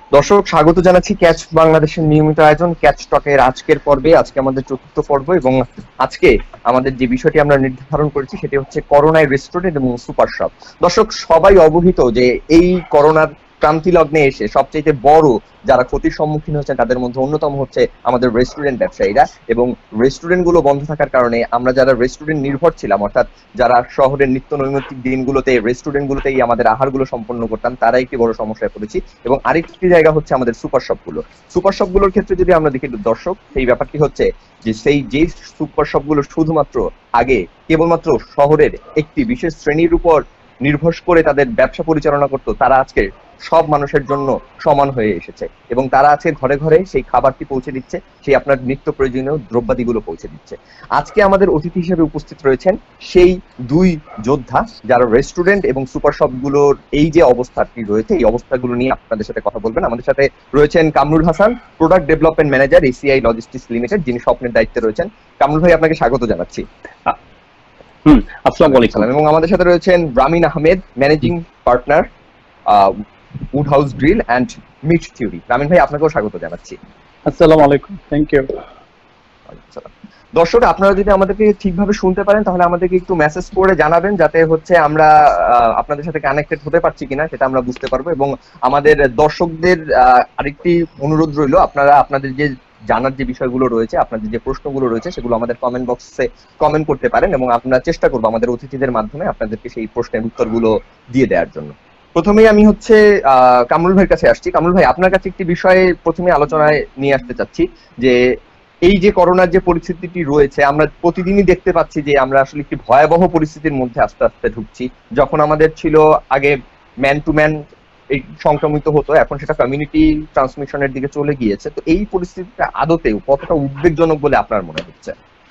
দর্শক, স্বাগত জানাচ্ছি ক্যাচ বাংলাদেশের নিয়মিত আয়োজন ক্যাচ টকের আজকের পর্বে। আজকে আমাদের চতুর্থ পর্ব এবং আজকে আমাদের যে বিষয়টি আমরা নির্ধারণ করেছি সেটি হচ্ছে করোনায় রেস্টুরেন্ট এবং সুপার শপ। দর্শক, সবাই অবহিত যে এই করোনার ক্রান্তি লগ্নে এসে সবচেয়ে বড় যারা ক্ষতির সম্মুখীন হচ্ছেন তাদের মধ্যে অন্যতম হচ্ছে আমাদের রেস্টুরেন্ট ব্যবসায়ীরা। এবং রেস্টুরেন্ট গুলো বন্ধ থাকার কারণে আমরা যারা রেস্টুরেন্ট নির্ভর ছিলাম, অর্থাৎ যারা শহরের নিত্য নৈমিত্তিক দিনগুলোতে রেস্টুরেন্ট গুলোতেই আমাদের আহারগুলো সম্পন্ন করতাম, তারা একটি বড় সমস্যায় পড়েছি। এবং আরেকটি জায়গা হচ্ছে আমাদের সুপার শপ গুলো। সুপার শপ গুলোর ক্ষেত্রে যদি আমরা দেখি দর্শক, সেই ব্যাপারটি হচ্ছে যে যে সুপার শপ গুলো শুধুমাত্র আগে কেবলমাত্র শহরের একটি বিশেষ শ্রেণীর উপর নির্ভর করে তাদের ব্যবসা পরিচালনা করতো, তারা আজকে সব মানুষের জন্য সমান হয়ে এসেছে এবং তারা আজকে ঘরে ঘরে সেই খাবারটি পৌঁছে দিচ্ছে, সেই আপনার নিত্য প্রয়োজনীয় দ্রব্যাদিগুলো পৌঁছে দিচ্ছে। আজকে আমাদের অতিথি হিসেবে উপস্থিত রয়েছেন সেই দুই যোদ্ধা যারা রেস্টুরেন্ট এবং সুপার শপ গুলোর এই যে অবস্থাটি রয়েছে, এই অবস্থাগুলো নিয়ে আপনাদের সাথে কথা বলবেন। আমাদের সাথে রয়েছেন Kamrul Hasan, product development manager, ACI logistics limited, যিনি স্বপ্নের দায়িত্বে রয়েছেন। কামরুল ভাই, আপনাকে স্বাগত জানাচ্ছি। আসসালামু আলাইকুম। এবং আমাদের সাথে রয়েছেন Ramin Ahmed, managing partner, wood house grill and meat theory. Ramin ভাই, আপনাকেও স্বাগত জানাচ্ছি। আসসালামু আলাইকুম, থ্যাংক ইউ। দর্শক, আপনারা যদি আমাদেরকে ঠিকভাবে শুনতে পারেন তাহলে আমাদেরকে একটু মেসেজ করে জানাবেন, যাতে হচ্ছে আমরা আপনাদের সাথে কানেক্টেড হতে পারছি কিনা সেটা আমরা বুঝতে পারবো। এবং আমাদের দর্শকদের আরেকটি অনুরোধ রইল, আপনারা আপনাদের যে জানার যে বিষয়গুলো রয়েছে, আপনাদের যে প্রশ্নগুলো রয়েছে, সেগুলো আমাদের কমেন্ট বক্সে কমেন্ট করতে পারেন এবং আমরা চেষ্টা করবো আমাদের অতিথিদের মাধ্যমে আপনাদেরকে সেই প্রশ্নের উত্তরগুলো দিয়ে দেওয়ার জন্য। প্রথমেই আমি হচ্ছে কামরুল ভাইয়ের কাছে আসছি। কামরুল ভাই, আপনার কাছে একটি বিষয়ে প্রথমে আলোচনায় নিয়ে আসতে চাচ্ছি যে এই যে করোনার যে পরিস্থিতিটি রয়েছে, আমরা প্রতিদিনই দেখতে পাচ্ছি যে আমরা আসলে একটি ভয়াবহ পরিস্থিতির মধ্যে আস্তে আস্তে ঢুকছি। যখন আমাদের ছিল আগে ম্যান টু ম্যান এই সংক্রমিত হতো, এখন সেটা কমিউনিটি ট্রান্সমিশনের দিকে চলে গিয়েছে। তো এই পরিস্থিতিটা আদতেও কতটা উদ্বেগজনক বলে আপনার মনে হচ্ছে?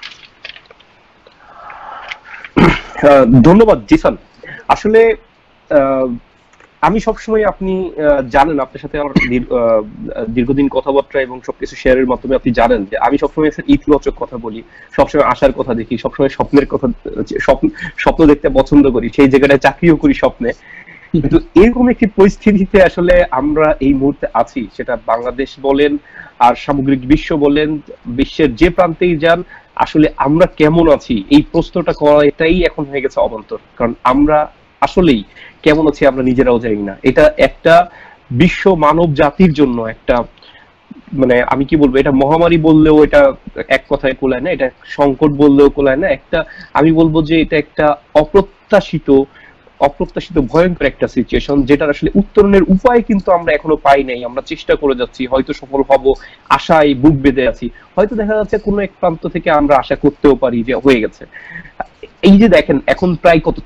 ধন্যবাদ জিসান। আসলে আমি সবসময়, আপনি জানেন, আপনার সাথে আমার দীর্ঘদিন কথাবার্তা এবং সবকিছু শেয়ারের মাধ্যমে আপনি জানেন যে আমি সবসময় ইতিবাচক কথা বলি, সবসময় আশার কথা দেখি, সবসময় স্বপ্নের কথা, স্বপ্ন দেখতে পছন্দ করি, সেই জায়গাটায় চাকরিও করি স্বপ্নে। কিন্তু এরকম একটি পরিস্থিতিতে আসলে আমরা এই মুহূর্তে আছি, সেটা বাংলাদেশ বলেন আর সামগ্রিক বিশ্ব বলেন, বিশ্বের যে প্রান্তেই যান, আসলে আমরা কেমন আছি এই প্রশ্নটা করা, এটাই এখন হয়ে গেছে অবান্তর। কারণ আমরা আসলেই কেমন আছি আমরা নিজেরাও জানি না। এটা একটা বিশ্ব মানব জাতির জন্য একটা, মানে আমি কি বলবো, এটা মহামারী বললেও এটা এক কথায় কোলায় না, এটা সংকট বললেও কোলায় না। একটা, আমি বলবো যে এটা একটা অপ্রত্যাশিত ভয়ঙ্কর একটা সিচুয়েশন, যেটার আসলে উত্তরণের উপায় কিন্তু আমরা এখনো পাই নাই। আমরা চেষ্টা করে যাচ্ছি, হয়তো সফল হব, আশায় বুক বেঁধে আছি, হয়তো দেখা যাচ্ছে কোনো এক প্রান্ত থেকে আমরা আশা করতেও পারি যে হয়ে গেছে। এই যে দেখেন, এখন প্রায় কত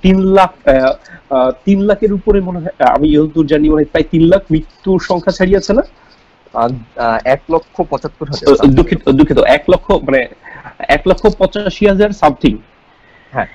3 লাখের উপরে মনে হয়, আমি যতদূর জানি মনে হয় প্রায় 3 লাখ মৃত্যুর সংখ্যা ছাড়িয়েছে না? 1,75,000, দুঃখিত 1 লক্ষ, মানে 1,85,000 সামথিং। হ্যাঁ,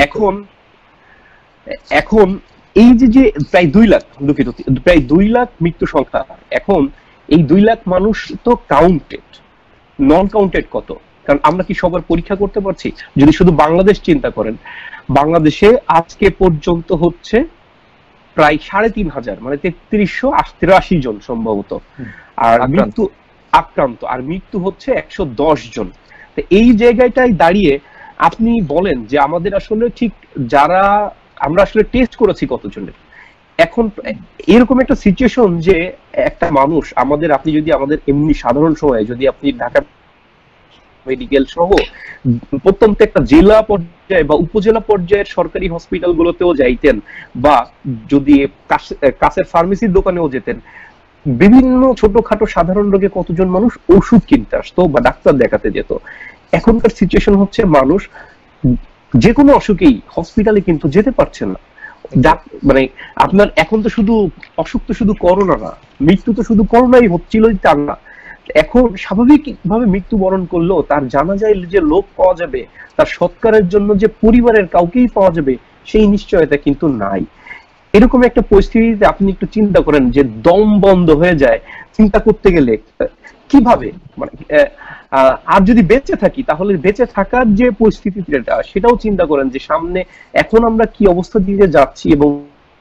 এখন এই যে প্রায় 2 লাখ, দুঃখিত, প্রায় 2 লাখ মৃত্যু সংখ্যা। এখন এই 2 লাখ মানুষ তো কাউন্টেড, নন কাউন্টেড কত? কারণ আমরা কি সবার পরীক্ষা করতে পারছি? যদি শুধু বাংলাদেশ চিন্তা করেন, বাংলাদেশে আজকে পর্যন্ত হচ্ছে প্রায় 3,500, মানে 3,383 জন সম্ভবত, আর আক্রান্ত, আর মৃত্যু হচ্ছে 110 জন। তো এই জায়গাটায় দাঁড়িয়ে আপনি বলেন যে আমাদের আসলে ঠিক, যারা আমরা আসলে টেস্ট করেছি কতজনের, এখন এরকম একটা সিচুয়েশন যে একটা মানুষ আমাদের, আপনি যদি আমাদের এমনি সাধারণ সময়ে যদি আপনি ঢাকা মেডিকেল সহ প্রত্যন্ত একটা জেলা পর্যায়ে বা উপজেলা পর্যায়ের সরকারি হসপিটাল গুলোতেও যাইতেন, বা যদি কাছের ফার্মেসির দোকানেও যেতেন, বিভিন্ন ছোটখাটো সাধারণ রোগে কতজন মানুষ ওষুধ কিনতে আসতো বা ডাক্তার দেখাতে যেত। এখনকার সিচুয়েশন হচ্ছে মানুষ যে কোনো অসুখেই হসপিটালে কিন্তু যেতে পারছে না। মানে আপনার এখন তো শুধু অসুখ তো শুধু করোনা না, মৃত্যু তো শুধু করোনাই হচ্ছিল তা না। এখন স্বাভাবিকভাবে মৃত্যুবরণ করলেও তার জানাজায় যে লোক পাওয়া যাবে, তার সৎকারের জন্য যে পরিবারের কাউকেই পাওয়া যাবে, সেই নিশ্চয়তা কিন্তু নাই। এরকম একটা পরিস্থিতিতে আপনি একটু চিন্তা করেন যে দম বন্ধ হয়ে যায় চিন্তা করতে গেলে কিভাবে, মানে আর যদি বেঁচে থাকি তাহলে বেঁচে থাকার যে পরিস্থিতিটা সেটাও চিন্তা করেন যে সামনে এখন আমরা কি অবস্থা দিয়ে যাচ্ছি এবং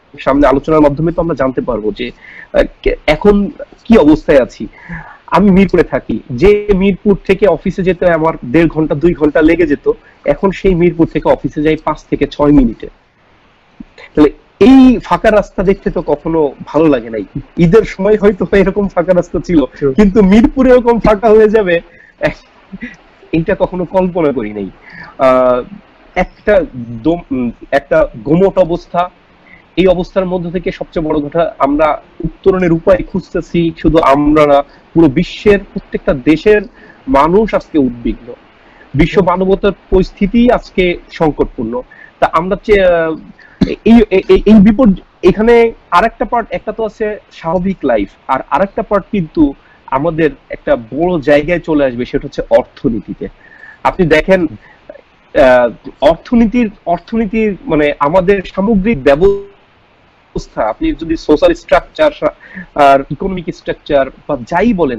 সামনে আলোচনার মাধ্যমে তো আমরা জানতে পারবো যে এখন কি অবস্থায় আছি। আমি মিরপুরে থাকি, যে মিরপুর থেকে অফিসে যেতে আমার 1.5 ঘন্টা 2 ঘন্টা লেগে যেত, এখন সেই মিরপুর থেকে অফিসে যাই 5 থেকে 6 মিনিটে। তাহলে এই ফাঁকা রাস্তা দেখতে তো কখনো ভালো লাগে নাই। ঈদের সময় হয়তো এরকম ফাঁকা রাস্তা ছিল, কিন্তু মিরপুরে এরকম ফাঁকা হয়ে যাবে এটা কখনো কল্পনা করি নাই। একটা একটা গোমট অবস্থা, এই অবস্থার মধ্যে থেকে সবচেয়ে বড় কথা আমরা উত্তরণের উপায় খুঁজতেছি। শুধু আমরা না, পুরো বিশ্বের প্রত্যেকটা দেশের মানুষ আজকে উদ্বিগ্ন, বিশ্ব মানবতার পরিস্থিতি আজকে সংকটপূর্ণ। তা আমরা এই বিপদ এখানে আরেকটা পার্ট, একটা তো আছে স্বাভাবিক লাইফ, আর আরেকটা পার্ট কিন্তু আমাদের একটা বড় জায়গায় চলে আসবে, সেটা হচ্ছে অর্থনীতিতে। আপনি দেখেন অর্থনীতির মানে আমাদের সামগ্রিক ব্যবস্থা, আপনি যদি সোশ্যাল স্ট্রাকচার আর ইকোনমিক স্ট্রাকচার বা যাই বলেন,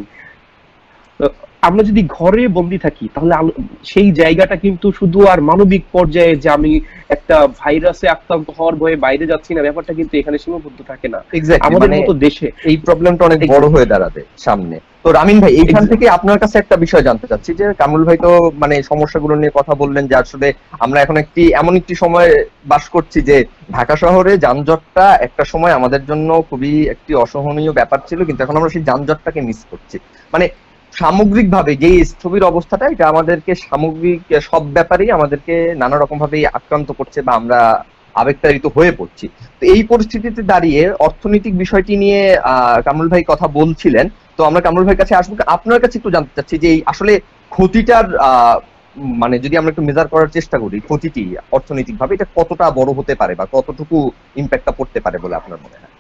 আমরা যদি ঘরে বন্দি থাকি তাহলে সেই জায়গাটা কিন্তু শুধু আর মানবিক পর্যায়ে যে আমি একটা ভাইরাসে আক্রান্ত হওয়ার ভয়ে বাইরে যাচ্ছি না, ব্যাপারটা কিন্তু এখানে সীমাবদ্ধ থাকে না। আমাদের মতো দেশে এই প্রবলেমটা অনেক বড় হয়ে দাঁড়াবে সামনে। তো রামিন ভাই, এইখান থেকে আপনার কাছে একটা বিষয় জানতে চাচ্ছি যে কামরুল ভাই তো মানে সমস্যাগুলো নিয়ে কথা বললেন, যে আসলে আমরা এখন এমন একটি সময় বাস করছি যে ঢাকা শহরে যানজটটা একটা সময় আমাদের জন্য খুবই একটি অসহনীয় ব্যাপার ছিল, কিন্তু এখন আমরা সেই যানজটটাকে মিস করছি। মানে সামগ্রিকভাবে যে স্থবির অবস্থাটা, এটা আমাদেরকে সামগ্রিক সব ব্যাপারেই আমাদেরকে নানা রকম ভাবে আক্রান্ত করছে বা আমরা আবেগতাড়িত হয়ে পড়ছি। তো এই পরিস্থিতিতে দাঁড়িয়ে অর্থনৈতিক বিষয়টি নিয়ে কামরুল ভাই কথা বলছিলেন, তো আমরা কামরুল ভাইয়ের কাছে আসবো। আপনার কাছে একটু জানতে চাচ্ছি যে আসলে ক্ষতিটার মানে যদি আমরা একটু মেজার করার চেষ্টা করি, ক্ষতিটি অর্থনৈতিক ভাবে এটা কতটা বড় হতে পারে বা কতটুকু ইম্প্যাক্টটা পড়তে পারে বলে আপনার মনে হয়?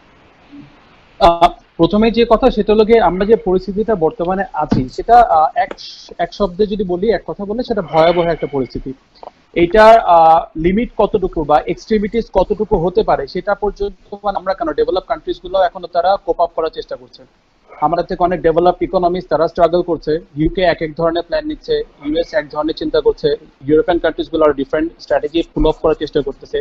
প্রথমে যে কথা সেটা হলো আমরা যে পরিস্থিতিটা বর্তমানে আছি সেটা এক শব্দে যদি বলি, এক কথা বলে, সেটা ভয়াবহ একটা পরিস্থিতি। এইটার লিমিট কতটুকু বা এক্সট্রিমিটিস কতটুকু হতে পারে সেটা পর্যন্ত আমরা কেন ডেভেলপ কান্ট্রিজ গুলো এখনো তারা কোপ আপ করার চেষ্টা করছে। আমাদের থেকে অনেক ডেভেলপ ইকোনমিস তারা স্ট্রাগল করছে। ইউকে এক ধরনের প্ল্যান নিচ্ছে, ইউএস এক ধরনের চিন্তা করছে, ইউরোপিয়ান কান্ট্রিজ গুলো ডিফারেন্ট স্ট্র্যাটেজি ফুল অফ করার চেষ্টা করতেছে।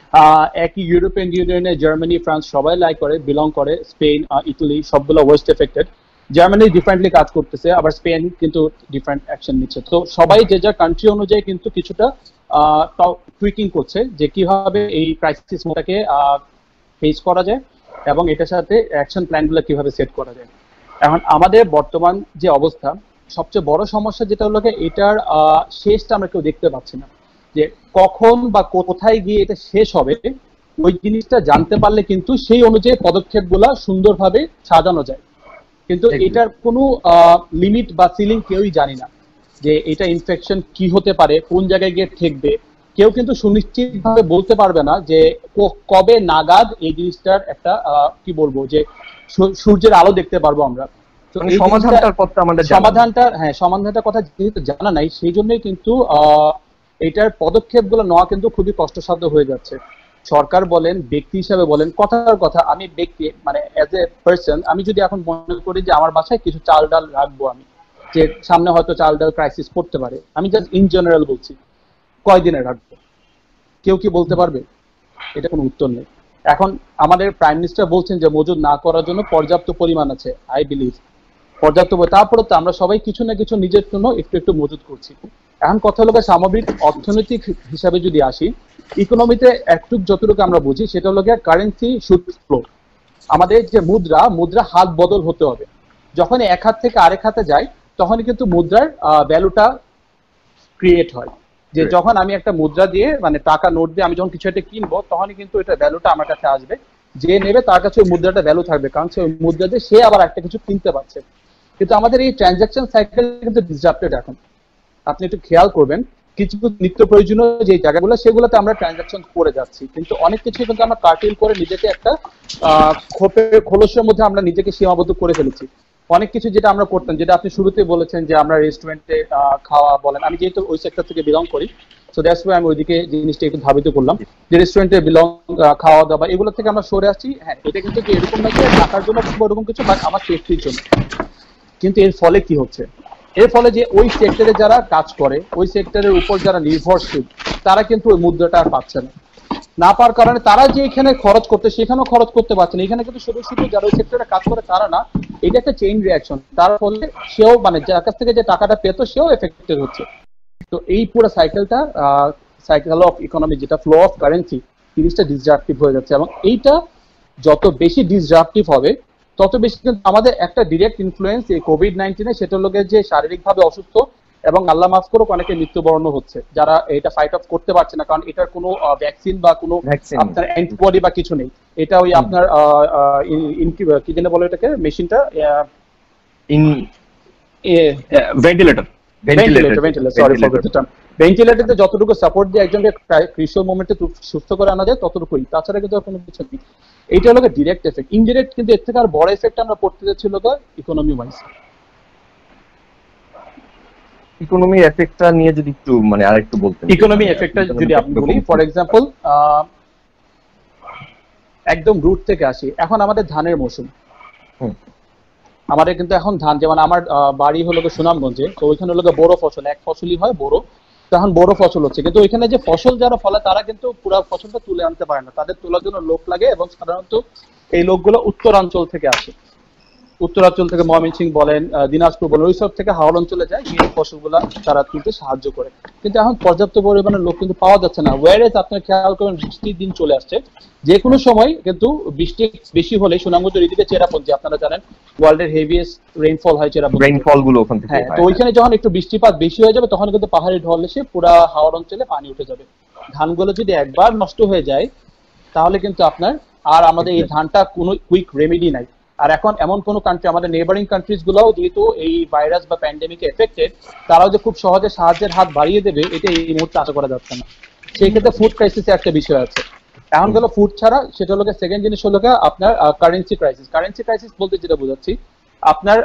একই ইউরোপিয়ান ইউনিয়নে জার্মানি, ফ্রান্স সবাই বিলং করে, স্পেন, ইতালি সবগুলো ওয়েস্ট এফেক্টেড। জার্মানি ডিফারেন্টলি কাজ করতেছে, আবার স্পেন কিন্তু ডিফারেন্ট অ্যাকশন নিচ্ছে। তো সবাই যে যার কান্ট্রি অনুযায়ী কিন্তু কিছুটা টুইকিং করছে যে কিভাবে এই ক্রাইসিসটাকে ফেস করা যায় এবং এটার সাথে অ্যাকশন প্ল্যানগুলো কিভাবে সেট করা যায়। এখন আমাদের বর্তমান যে অবস্থা, সবচেয়ে বড় সমস্যা যেটা হলো এটার শেষটা আমরা কেউ দেখতে পাচ্ছি না, যে কখন বা কোথায় গিয়ে এটা শেষ হবে। ওই জিনিসটা জানতে পারলে কিন্তু সেই অনুযায়ী পদক্ষেপগুলো সুন্দরভাবে সাজানো যায়, কিন্তু এটার কোনো লিমিট বা সিলিং কেউই জানি না যে এটা ইনফেকশন কি হতে পারে, কোন জায়গায় গিয়ে ঠেকবে। কেউ কিন্তু সুনিশ্চিতভাবে বলতে পারবে না যে কবে নাগাদ এই জিনিসটার একটা কি বলবো যে সূর্যের আলো দেখতে পারবো আমরা। তো এই সমাধানটার কথা যেহেতু জানা নাই, সেই জন্যই কিন্তু এটার পদক্ষেপগুলো নেওয়া কিন্তু খুবই কষ্টসাধ্য হয়ে যাচ্ছে। সরকার বলেন, ব্যক্তি হিসাবে বলেন, কথার কথা আমি ব্যক্তি মানে অ্যাজ এ পার্সন, আমি যদি এখন মনে করি যে আমার বাসায় কিছু চাল ডাল রাখবো, আমি যে সামনে হয়তো চাল ডাল ক্রাইসিস পড়তে পারে, আমি জাস্ট ইন জেনারেল বলছি, কয়দিনে রাখবো? কেউ কি বলতে পারবে? এটা কোনো উত্তর নেই। এখন আমাদের প্রাইম মিনিস্টার বলছেন যে মজুদ না করার জন্য পর্যাপ্ত পরিমাণ আছে। আই বিলিভ পর্যাপ্ত, তারপরে তো আমরা সবাই কিছু না কিছু নিজের জন্য একটু একটু মজুদ করছি। এখন কথা হলো সামগ্রিক অর্থনৈতিক হিসাবে যদি আসি, ইকোনমিতে একটুক যতটুকু আমরা বুঝি সেটা হলো কারেন্সি শুড ফ্লো। আমাদের যে মুদ্রা হাত বদল হতে হবে। যখন এক হাত থেকে আরেক হাতে যায় তখনই কিন্তু মুদ্রার ভ্যালুটা ক্রিয়েট হয়। যে যখন আমি একটা মুদ্রা দিয়ে মানে টাকা নোট দিয়ে আমি যখন কিছু একটা কিনবো, তখনই কিন্তু এটা ভ্যালুটা আমার কাছে আসবে। যে নেবে তার কাছে ওই মুদ্রাটা ভ্যালু থাকবে, কারণ সে ওই মুদ্রা দিয়ে সে আবার একটা কিছু কিনতে পারছে। কিন্তু আমাদের এই ট্রানজাকশন সাইকেল কিন্তু ডিসরাপ্টেড এখন। আপনি একটু খেয়াল করবেন, কিছু নিত্য প্রয়োজনীয় যে জায়গাগুলো সেগুলোতে আমরা ট্রানজাকশন করে যাচ্ছি, কিন্তু অনেক কিছু কিন্তু আমরা কার্টেল করে নিজেকে একটা খোলসের মধ্যে আমরা নিজেকে সীমাবদ্ধ করে ফেলেছি। অনেক কিছু যেটা আমরা করতাম, যেটা আপনি শুরুতে বলেছেন যে আমরা রেস্টুরেন্টে খাওয়া বলেন, আমি যেহেতু ওই সেক্টর থেকে বিলং করি, সো দ্যাটস ওয়াই আমি ওইদিকে জিনিসটা একটু ধাবিত করলাম যে রেস্টুরেন্টে খাওয়া দাওয়া এগুলো থেকে আমরা সরে আসছি। হ্যাঁ, এটা কিন্তু এরকম না যে টাকার জন্য ওরকম কিছু, বাট আমার সেফটির জন্য। কিন্তু এর ফলে কি হচ্ছে? এর ফলে যে ওই সেক্টরে যারা কাজ করে, ওই সেক্টরের উপর যারা নির্ভরশীল, তারা কিন্তু ওই মুদ্রাটা আর পাচ্ছে না। না পাওয়ার কারণে তারা যে এখানে খরচ করতে সেখানেও খরচ করতে পারছে না। এখানে কিন্তু শুধু শুধু যারা ওই সেক্টরে কাজ করে তারা না, এটা একটা চেইন রিয়াকশন, তার ফলে সেও মানে যার কাছ থেকে যে টাকাটা পেত সেও এফেক্টেড হচ্ছে। তো এই পুরো সাইকেলটা সাইকেল অফ ইকোনমি যেটা ফ্লো অফ কারেন্সি জিনিসটা ডিসরাপটিভ হয়ে যাচ্ছে, এবং এইটা যত বেশি ডিসরাপটিভ হবে তত বেশি কিন্তু আমাদের একটা ডিরেক্ট ইনফ্লুয়েন্স এই কোভিড-19 সেটা লোকে যে শারীরিকভাবে অসুস্থ এবং আল্লাহ মাফ করুক অনেকে মৃত্যুবরণ হচ্ছে যারা এটা ফাইট অফ করতে পারছে না, কারণ এটার কোনো ভ্যাকসিন বা কোনো আপনার অ্যান্টিবডি বা কিছু নেই। এটা ওই আপনার কি যেন বলে এটাকে মেশিনটা ভেন্টিলেটরতে যতটুকু সাপোর্ট দিয়ে একজনকে ক্রিটিক্যাল মোমেন্টে সুস্থ করে আনা যায় ততটুকুই, তাছাড়া কিন্তু কোনো কিছু নেই। এইটা হলো ডিরেক্ট এফেক্ট। ইনডিরেক্ট কিন্তু এর থেকে আর বড় এফেক্ট আমরা পড়তে যাচ্ছি হলো ইকোনমি ওয়াইজ। ইকোনমি এফেক্টটা নিয়ে যদি একটু মানে আরেকটু বলতেন। ইকোনমি এফেক্টটা যদি আপনি বলি, ফর এক্সাম্পল একদম রুট থেকে আসি, এখন আমাদের ধানের মৌসুম, আমাদের কিন্তু এখন ধান, যেমন আমার বাড়ি হলো সুনামগঞ্জে, তো ওইখানে হলো বড় ফসল, এক ফসলই হয় বড়, তখন বড় ফসল হচ্ছে, কিন্তু ওইখানে যে ফসল যারা ফলে তারা কিন্তু পুরো ফসলটা তুলে আনতে পারে না, তাদের তোলার জন্য লোক লাগে, এবং সাধারণত এই লোকগুলো উত্তরাঞ্চল থেকে আসে, উত্তরাঞ্চল থেকে ময়মনসিংহ বলেন, দিনাজপুর বলেন, ওই সব থেকে হাওড় অঞ্চলে যায়, এই ফসলগুলা তারা তুলতে সাহায্য করে। কিন্তু এখন পর্যাপ্ত পরিমাণে লোক কিন্তু পাওয়া যাচ্ছে না। ওয়ারেজ আপনার খেয়াল করেন বৃষ্টির দিন চলে আসছে, যে কোনো সময় কিন্তু বৃষ্টি বেশি হলে সুনামগঞ্জের এদিকে চেরাপুঞ্জি আপনারা জানেন ওয়ার্ল্ডের হেভিয়েস্ট রেইনফল হয় চেরাপুঞ্জি, রেইনফল গুলো ওখান থেকে হয়। তো ওইখানে যখন একটু বৃষ্টিপাত বেশি হয়ে যাবে তখন কিন্তু পাহাড়ি ঢল এসে পুরো হাওড় অঞ্চলে পানি উঠে যাবে। ধানগুলো যদি একবার নষ্ট হয়ে যায় তাহলে কিন্তু আপনার আর আমাদের এই ধানটা কোনো কুইক রেমেডি নাই। আর এখন এমন কোন কান্ট্রি, আমাদের নেবারিং কান্ট্রিজ গুলোও যেহেতু এই ভাইরাস বা প্যান্ডেমিকে এফেক্টেড, তারাও যে খুব সহজে সাহায্যের হাত বাড়িয়ে দেবে এটা এই মুহূর্তে আশা করা যাচ্ছে না। সেই ক্ষেত্রে ফুড ক্রাইসিসে একটা বিষয় আছে। এখন গেল ফুড ছাড়া, সেটা হলো সেকেন্ড জিনিস হলো আপনার কারেন্সি ক্রাইসিস। কারেন্সি ক্রাইসিস বলতে যেটা বোঝাচ্ছি, আপনার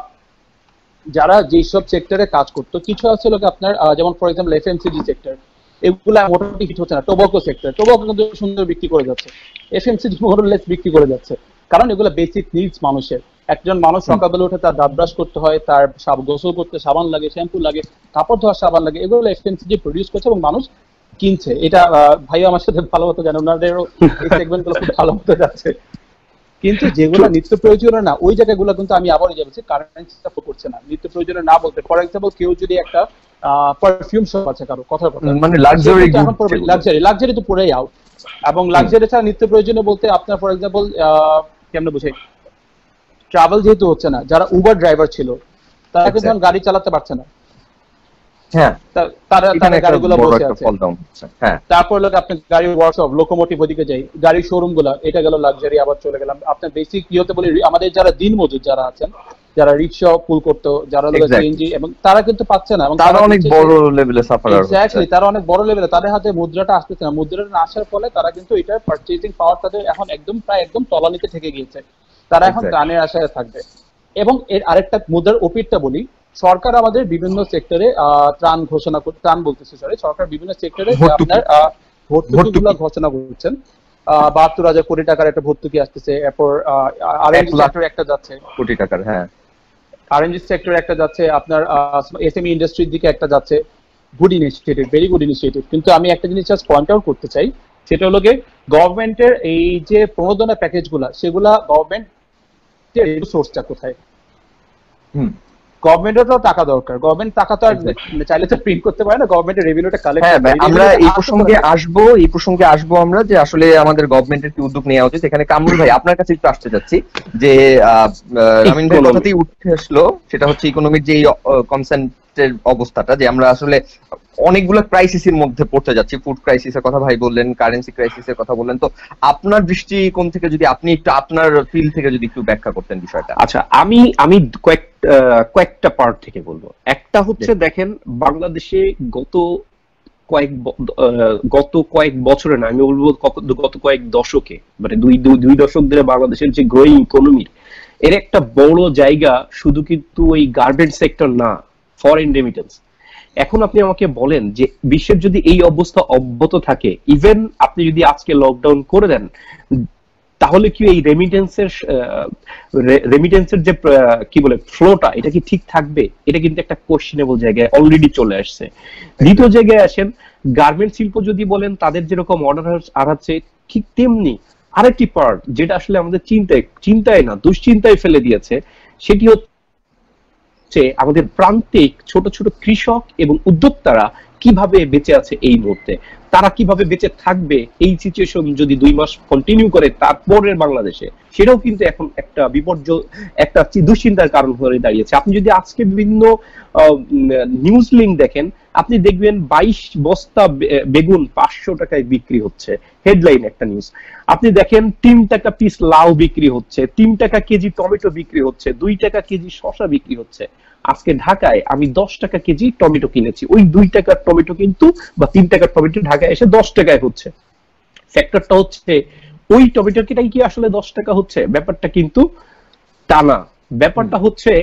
যারা যেসব সেক্টরে কাজ করতো, কিছু আছে লোক আপনার যেমন ফর এক্সাম্পল এফএমসিজি সেক্টর, এগুলা মোটামুটি হিট হচ্ছে না। টোবাকো সেক্টর, টোবাকো কিন্তু সুন্দর বিক্রি করে যাচ্ছে, এফএমসিজি মোরলেস বিক্রি করে যাচ্ছে, কারণ এগুলো বেসিক নিডস মানুষের। একজন মানুষ সকালবেলা উঠে তার দাঁত ব্রাশ করতে হয়, তার গোসল করতে সাবান লাগে, শ্যাম্পু লাগে, কাপড় ধোয়ার সাবান লাগে, এগুলো এফএমসিজি প্রডিউস করছে এবং মানুষ কিনছে। এটা ভাইও আমার সাথে ভালো মতো জানে, ওনাদেরও এই সেগমেন্ট গুলো খুব ভালো মতো যাচ্ছে। কিন্তু যেগুলো নিত্য প্রয়োজনীয় না, ওই জায়গাগুলো কিন্তু আমি আবারই যাচ্ছি কারেন্সিটা করছে না। নিত্য প্রয়োজনীয় না বলতে, ফর এক্সাম্পল কেউ যদি একটা পারফিউম শপ আছে কারো, কথার কথা মানে লাক্সারি, এখন লাক্সারি তো পুরাই আউট। এবং লাক্সারি ছাড়া নিত্য প্রয়োজনীয় বলতে আপনার ফর এক্সাম্পল কেমনে বুঝাই, ট্রাভেল যেহেতু হচ্ছে না, যারা উবার ড্রাইভার ছিল তারা কিন্তু গাড়ি চালাতে পারছে না, হ্যাঁ, তারা গাড়িগুলো বসে আছে। হ্যাঁ, তারপর লোক আপনার গাড়ি ওয়ার্কশপ, লোকোমোটিভ ওদিকে যাই, গাড়ির শোরুম গুলা, এটা গেল লাক্সারি। আবার চলে গেলাম আপনার বেসিক ইয়েতে বলি, আমাদের যারা দিনমজুর যারা আছেন, যারা রিক্সা পুল করতো, যারা সিএনজি, এবং তারা কিন্তু পাচ্ছে না, এবং তারা অনেক বড় লেভেলে সাফার। এক্স্যাক্টলি, তারা অনেক বড় লেভেলে, তাদের হাতে মুদ্রাটা আসতেছে না। মুদ্রাটা না আসার ফলে তারা কিন্তু এটার পারচেজিং পাওয়ার তাদের এখন একদম প্রায় একদম তলানিতে থেকে গিয়েছে। তারা এখন ত্রাণের আশায় থাকবে। এবং এর আরেকটা মুদ্রার ওপিটটা বলি, সরকার আমাদের বিভিন্ন সেক্টরে ত্রাণ ঘোষণা, ত্রাণ বলতেছে সরি, সরকার বিভিন্ন সেক্টরে আপনার ভর্তুকিগুলো ঘোষণা করছেন। ৭২,০০০ কোটি টাকার একটা ভর্তুকি আসতেছে। এরপর আরএনজি সেক্টরে একটা যাচ্ছে কোটি টাকার, হ্যাঁ, আরএনজি সেক্টরে একটা যাচ্ছে, আপনার এসএমই ইন্ডাস্ট্রির দিকে একটা যাচ্ছে। Good initiative, very good initiative. কিন্তু আমি একটা জিনিস জাস্ট পয়েন্ট আউট করতে চাই, সেটা হলো গিয়ে গভর্নমেন্টের এই যে প্রণোদনা প্যাকেজগুলা, সেগুলা গভর্নমেন্টের সোর্সটা কোথায়? গভর্নমেন্টেরও টাকা দরকার, গভর্নমেন্ট টাকা তো আর চাইলে তো প্রিন্ট করতে পারে না, গভর্নমেন্টের রেভিনিউটা কালেক্ট। হ্যাঁ, আমরা এই প্রসঙ্গে আসবো আমরা, যে আসলে আমাদের গভর্নমেন্টের কি উদ্যোগ নেওয়া উচিত। এখানে কামরুল ভাই আপনার কাছে একটু আসতে যাচ্ছি, যে আমিন ভাই কথাতেই উঠে আসলো, সেটা হচ্ছে ইকোনমির যে কনসেন্টের অবস্থাটা, যে আমরা আসলে অনেকগুলো ক্রাইসিসের মধ্যে পড়তে যাচ্ছি। ফুড ক্রাইসিসের কথা ভাই বললেন, কারেন্সি ক্রাইসিসের কথা বললেন। তো আপনার দৃষ্টিকোণ থেকে যদি আপনি একটু আপনার ফিল্ড থেকে যদি একটু ব্যাখ্যা করতেন বিষয়টা। আচ্ছা, আমি কয়েকটা পার্ট থেকে বলবো। একটা হচ্ছে দেখেন, বাংলাদেশে গত কয়েক বছরে না, আমি বলবো গত কয়েক দশকে, মানে দুই দশক ধরে বাংলাদেশের যে গ্রোয়িং ইকোনমি, এর একটা বড় জায়গা শুধু কিন্তু ওই গার্মেন্ট সেক্টর না, ফরেন রেমিটেন্স। এখন আপনি আমাকে বলেন যে বিশ্বের যদি এই অবস্থা অব্যাহত থাকে, ইভেন আপনি যদি আজকে লকডাউন করে দেন, তাহলে কি এই রেমিটেন্সের যে কি বলে ফ্লোটা, এটা কি ঠিক থাকবে? এটা কিন্তু একটা কোশ্চেনেবল জায়গায় অলরেডি চলে আসছে। দ্বিতীয় জায়গায় আসেন, গার্মেন্ট শিল্প যদি বলেন তাদের যেরকম অর্ডার আছে, ঠিক তেমনি আরেকটি পার্ট যেটা আসলে আমাদের চিন্তায় না দুশ্চিন্তায় ফেলে দিয়েছে, সেটি হচ্ছে আমাদের প্রান্তিক ছোট ছোট কৃষক এবং উদ্যোক্তারা কিভাবে বেঁচে আছে এই মুহূর্তে, তারা কিভাবে বেঁচে থাকবে এই সিচুয়েশন যদি 2 মাস কন্টিনিউ করে তারপরের বাংলাদেশে, সেটাও কিন্তু এখন একটা একটা দুশ্চিন্তার কারণ হয়ে দাঁড়িয়েছে। আপনি যদি আজকে বিভিন্ন নিউজ লিঙ্ক দেখেন, আপনি দেখবেন 22 বস্তা বেগুন 500 টাকায় বিক্রি হচ্ছে, হেডলাইন একটা নিউজ। আপনি দেখেন 3 টাকা পিস লাউ বিক্রি হচ্ছে, 3 টাকা কেজি টমেটো বিক্রি হচ্ছে, 2 টাকা কেজি শসা বিক্রি হচ্ছে। আজকে ঢাকায় আমি 10 টাকা কেজি টমেটো কিনেছি, ওই 2 টাকার টমেটো কিন্তু বা 3 টাকার টমেটো ঢাকায় এসে 10 টাকায় হচ্ছে। ফ্যাক্টরটা হচ্ছে ওই টমেটোটাই কি আসলে 10 টাকা হচ্ছে? ব্যাপারটা কিন্তু তা না। ব্যাপারটা হচ্ছে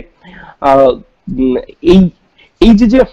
এই এই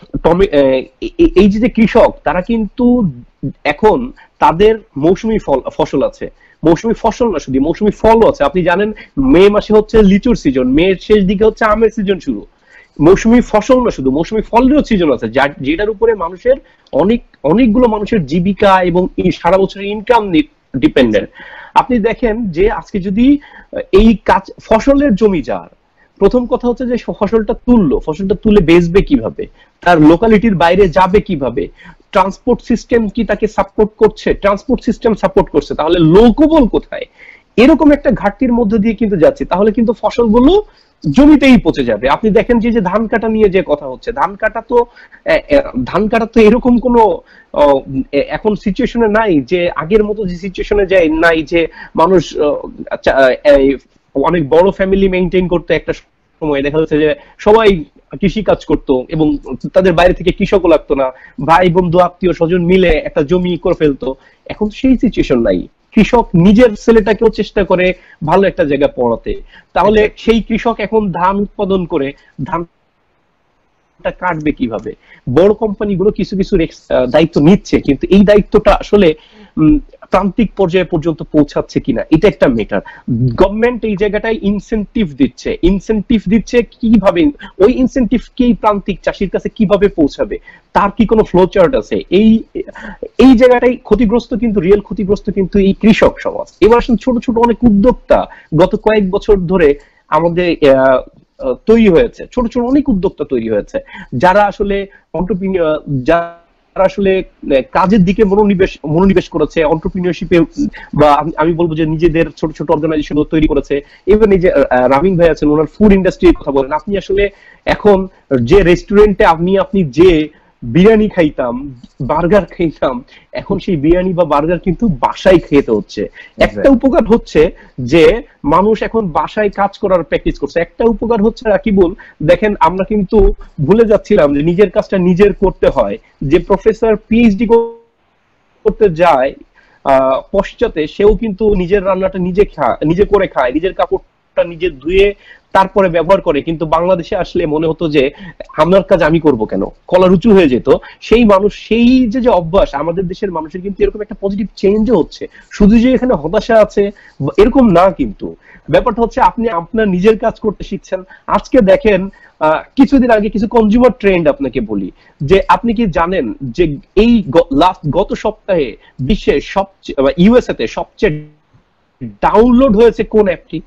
যে কৃষক, তারা কিন্তু এখন তাদের মৌসুমী ফসল আছে, মৌসুমী ফসল না শুধু মৌসুমী ফলও আছে। আপনি জানেন মে মাসে হচ্ছে লিচুর সিজন, মে শেষ দিকে হচ্ছে আমের সিজন শুরু। মৌসুমী ফসল না শুধু মৌসুমী ফলেরও সিজন আছে, যেটার উপরে মানুষের অনেকগুলো মানুষের জীবিকা এবং সারা বছরের ইনকাম ডিপেন্ডেন্ট। আপনি দেখেন যে আজকে যদি এই ফসলের জমি যার, প্রথম কথা হচ্ছে যে ফসলটা তুলে বেচবে কিভাবে, তার লোকালিটির বাইরে যাবে কিভাবে, ট্রান্সপোর্ট সিস্টেম কি তাকে সাপোর্ট করছে? ট্রান্সপোর্ট সিস্টেম সাপোর্ট করছে, তাহলে লোকবল কোথায়? এরকম একটা ঘাটতির মধ্যে দিয়ে কিন্তু যাচ্ছে, তাহলে কিন্তু ফসলগুলো জমিতেই পচে যাবে। আপনি দেখেন যে ধান কাটা নিয়ে যে কথা হচ্ছে, ধান কাটা তো এরকম কোনো এখন সিচুয়েশনে নাই যে আগের মতো যে সিচুয়েশনে যায় নাই, যে মানুষ অনেক বড় ফ্যামিলি মেইনটেইন করতে একটা সময় দেখা যাচ্ছে যে সবাই কৃষি কাজ করতো এবং তাদের বাইরে থেকে কৃষকও লাগতো না, ভাই বন্ধু আত্মীয় স্বজন মিলে একটা জমি করে ফেলতো। এখন সেই সিচুয়েশন নাই, কৃষক নিজের ছেলেটাকেও চেষ্টা করে ভালো একটা জায়গা পড়াতে, তাহলে সেই কৃষক এখন ধান উৎপাদন করে ধানটা কাটবে কিভাবে? বড় কোম্পানিগুলো কিছু কিছু দায়িত্ব নিচ্ছে, কিন্তু এই দায়িত্বটা আসলে প্রান্তিক পর্যায়ে পর্যন্ত পৌঁছাচ্ছে কিনা, এটা একটা মেটার। গভর্নমেন্ট এই জায়গাটায় ইনসেনটিভ দিচ্ছে কিভাবে, ওই ইনসেনটিভ কি প্রান্তিক চাষির কাছে কিভাবে পৌঁছাবে, তার কি কোনো ফ্লো চার্ট আছে? এই জায়গাটাই ক্ষতিগ্রস্ত, কিন্তু রিয়েল ক্ষতিগ্রস্ত কিন্তু এই কৃষক সমাজ। এবার আসলে ছোট ছোট অনেক উদ্যোক্তা গত কয়েক বছর ধরে আমাদের তৈরি হয়েছে, ছোট ছোট অনেক উদ্যোক্তা তৈরি হয়েছে, যারা আসলে এন্টারপ্রেনিউর, যারা আসলে কাজের দিকে মনোনিবেশ করেছে, এন্টারপ্রেনিউরশিপে, বা আমি বলবো যে নিজেদের ছোট ছোট অর্গানাইজেশন তৈরি করেছে। ইভেন এই যে রামিন ভাই আছেন, ওনার ফুড ইন্ডাস্ট্রির কথা বলেন। আপনি আসলে এখন যে রেস্টুরেন্টে আপনি যে বিরিয়ানি খাইতাম, বার্গার খাইতাম, এখন সেই বিরিয়ানি বা বার্গার কিন্তু বাসায় খেতে হচ্ছে। একটা উপকার হচ্ছে যে মানুষ এখন বাসায় কাজ করার প্র্যাকটিস করছে, একটা উপকার হচ্ছে রাকিবুল, দেখেন আমরা কিন্তু ভুলে যাচ্ছিলাম যে নিজের কাজটা নিজের করতে হয়। যে প্রফেসর পিএইচডি করতে যায় পশ্চাতে, সেও কিন্তু নিজের রান্নাটা নিজে করে খায়, নিজের কাপড়টা নিজে ধুয়ে তারপরে ব্যবহার করে। কিন্তু বাংলাদেশে আসলে মনে হতো যে আমার কাজ আমি করব কেন, কলার উঁচু হয়ে যেত। সেই মানুষ, সেই যে অভ্যাস আমাদের দেশের মানুষের কিন্তু এরকম একটা পজিটিভ চেঞ্জও হচ্ছে। শুধু যে এখানে হতাশা আছে এরকম না, কিন্তু ব্যাপারটা হচ্ছে আপনি আপনার নিজের কাজ করতে শিখছেন। আজকে দেখেন কিছুদিন আগে কিছু কনজিউমার ট্রেন্ড আপনাকে বলি, যে আপনি কি জানেন যে এই গত সপ্তাহে বিশ্বের সবচেয়ে ইউএসএ তে সবচেয়ে ডাউনলোড হয়েছে কোন অ্যাপটি?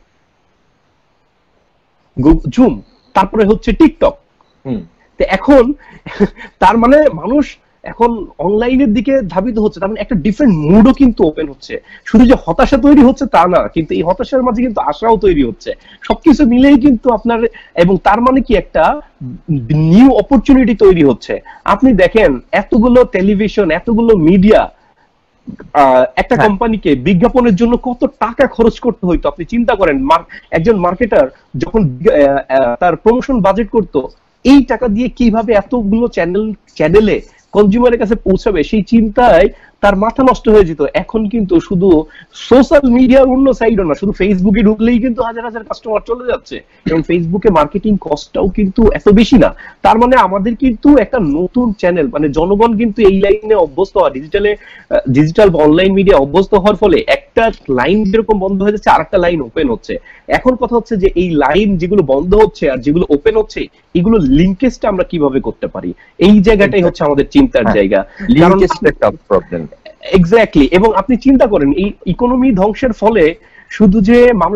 জুম, তারপরে হচ্ছে টিকটক। তো এখন তার মানে মানুষ এখন অনলাইনের দিকে ধাবিত হচ্ছে, তার মানে একটা ডিফারেন্ট মুডও কিন্তু ওপেন হচ্ছে। শুধু যে হতাশা তৈরি হচ্ছে তা না, কিন্তু এই হতাশার মাঝে কিন্তু আশাও তৈরি হচ্ছে। সবকিছু মিলেই কিন্তু আপনার, এবং তার মানে কি একটা নিউ অপরচুনিটি তৈরি হচ্ছে। আপনি দেখেন এতগুলো টেলিভিশন, এতগুলো মিডিয়া, একটা কোম্পানিকে বিজ্ঞাপনের জন্য কত টাকা খরচ করতে হইতো আপনি চিন্তা করেন। একজন মার্কেটার যখন তার প্রমোশন বাজেট করতো, এই টাকা দিয়ে কিভাবে এতগুলো চ্যানেলে কনজিউমারের কাছে পৌঁছাবে, সেই চিন্তায় তার মাথা নষ্ট হয়ে যেত। এখন কিন্তু শুধু সোশ্যাল মিডিয়ার অন্য সাইডও না, শুধু ফেসবুকে ঢুকলেই কিন্তু হাজার হাজার কাস্টমার চলে যাচ্ছে, এবং ফেসবুকে মার্কেটিং কস্টটাও কিন্তু এত বেশি না। তার মানে আমাদের কিন্তু একটা নতুন চ্যানেল, মানে জনগণ কিন্তু এই লাইনে অভ্যস্ত হওয়া, ডিজিটাল বা অনলাইন মিডিয়া অভ্যস্ত হওয়ার ফলে একটা লাইন যেরকম বন্ধ হয়ে যাচ্ছে আর একটা লাইন ওপেন হচ্ছে। এখন কথা হচ্ছে যে এই লাইন যেগুলো বন্ধ হচ্ছে আর যেগুলো ওপেন হচ্ছে, এগুলো লিঙ্কেজটা আমরা কিভাবে করতে পারি, এই জায়গাটাই হচ্ছে আমাদের চিন্তার জায়গা। এক্স্যাক্টলি। এবং আপনি চিন্তা করেন এই ইকোনমি ধ্বংসের ফলে শুধু যে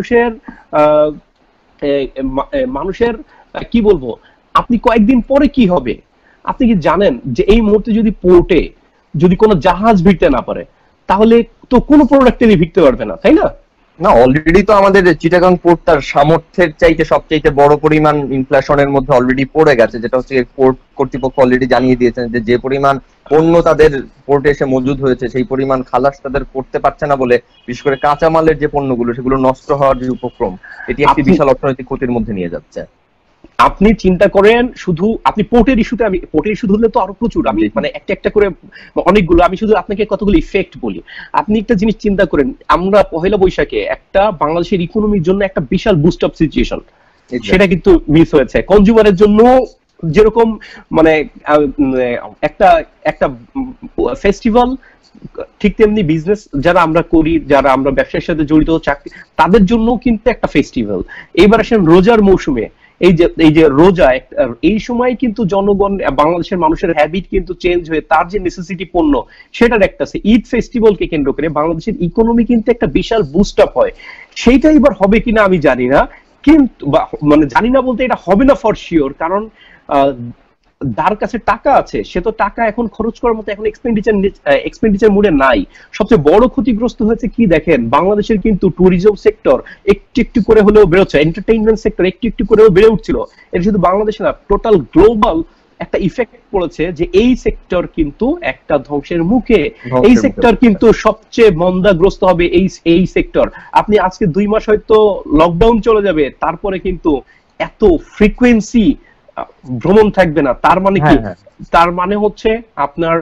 মানুষের কি বলবো, আপনি কয়েকদিন পরে কি হবে আপনি কি জানেন? যে এই মুহূর্তে যদি পোর্টে যদি কোনো জাহাজ ভিড়তে না পারে, তাহলে তো কোনো প্রোডাক্টেরই ভিড়তে পারবে না, তাই না? না, অলরেডি তো আমাদের চিটাগাং পোর্ট তার সামর্থ্যের চাইতে সবচাইতে বড় পরিমাণ ইনফ্লেশনের মধ্যে অলরেডি পড়ে গেছে, যেটা হচ্ছে পোর্ট কর্তৃপক্ষ অলরেডি জানিয়ে দিয়েছেন যে পরিমাণ পণ্য তাদের পোর্টে এসে মজুদ হয়েছে সেই পরিমাণ খালাস তাদের করতে পারছে না বলে, বিশেষ করে কাঁচামালের যে পণ্যগুলো সেগুলো নষ্ট হওয়ার যে উপক্রম, এটি একটি বিশাল অর্থনৈতিক ক্ষতির মধ্যে নিয়ে যাচ্ছে। আপনি চিন্তা করেন শুধু আপনি পোর্টের ইস্যুতে, আমি পোর্টের ইস্যু ধরলে তো আরো প্রচুর, আমি মানে একটা একটা করে অনেকগুলো, আমি শুধু আপনাকে কতগুলো ইফেক্ট বলি। আপনি একটা জিনিস চিন্তা করেন, আমরা পহেলা বৈশাখে একটা বাংলাদেশের ইকোনমির জন্য একটা বিশাল বুস্ট আপ সিচুয়েশন, সেটা কিন্তু মিস হয়েছে। কনজিউমারের জন্য যেরকম মানে একটা একটা ফেস্টিভ্যাল, ঠিক তেমনি বিজনেস যারা আমরা করি, যারা আমরা ব্যবসার সাথে জড়িত চাকরি, তাদের জন্য কিন্তু একটা ফেস্টিভ্যাল। এইবার আসেন রোজার মৌসুমে, এই যে রোজা, এই সময় কিন্তু জনগণ, বাংলাদেশের মানুষের হ্যাবিট কিন্তু চেঞ্জ হয়ে তার যে নেসেসিটি পণ্য সেটার একটা আছে। ঈদ ফেস্টিভ্যালকে কেন্দ্র করে বাংলাদেশের ইকোনমি কিন্তু একটা বিশাল বুস্ট আপ হয়। সেইটা এবার হবে কিনা আমি জানি না, কিন্তু মানে জানি না বলতে এটা হবে না ফর শিওর, কারণ যার কাছে টাকা আছে সে তো টাকা এখন খরচ করার মতো এখন এক্সপেন্ডিচার মুডে নাই। সবচেয়ে বড় ক্ষতিগ্রস্ত হয়েছে কি দেখেন, বাংলাদেশের কিন্তু ট্যুরিজম সেক্টর একটু একটু করে হলেও বেরোচ্ছে, এন্টারটেইনমেন্ট সেক্টর একটু একটু করেও বেড়ে উঠছিল। এটা শুধু বাংলাদেশে না, টোটাল গ্লোবাল একটা ইফেক্ট পড়েছে যে এই সেক্টর কিন্তু একটা ধ্বংসের মুখে। এই সেক্টর কিন্তু সবচেয়ে মন্দাগ্রস্ত হবে এই সেক্টর। আপনি আজকে 2 মাস হয়তো লকডাউন চলে যাবে, তারপরে কিন্তু এত ফ্রিকোয়েন্সি ভ্রমণ থাকবে না। তার মানে কি? তার মানে হচ্ছে আপনার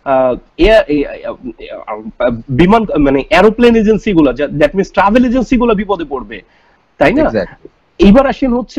বিমান মানে এরোপ্লেন এজেন্সি গুলো, দ্যাট মিনস ট্রাভেল এজেন্সি গুলো বিপদে পড়বে, তাই না? এইবার আসেন হচ্ছে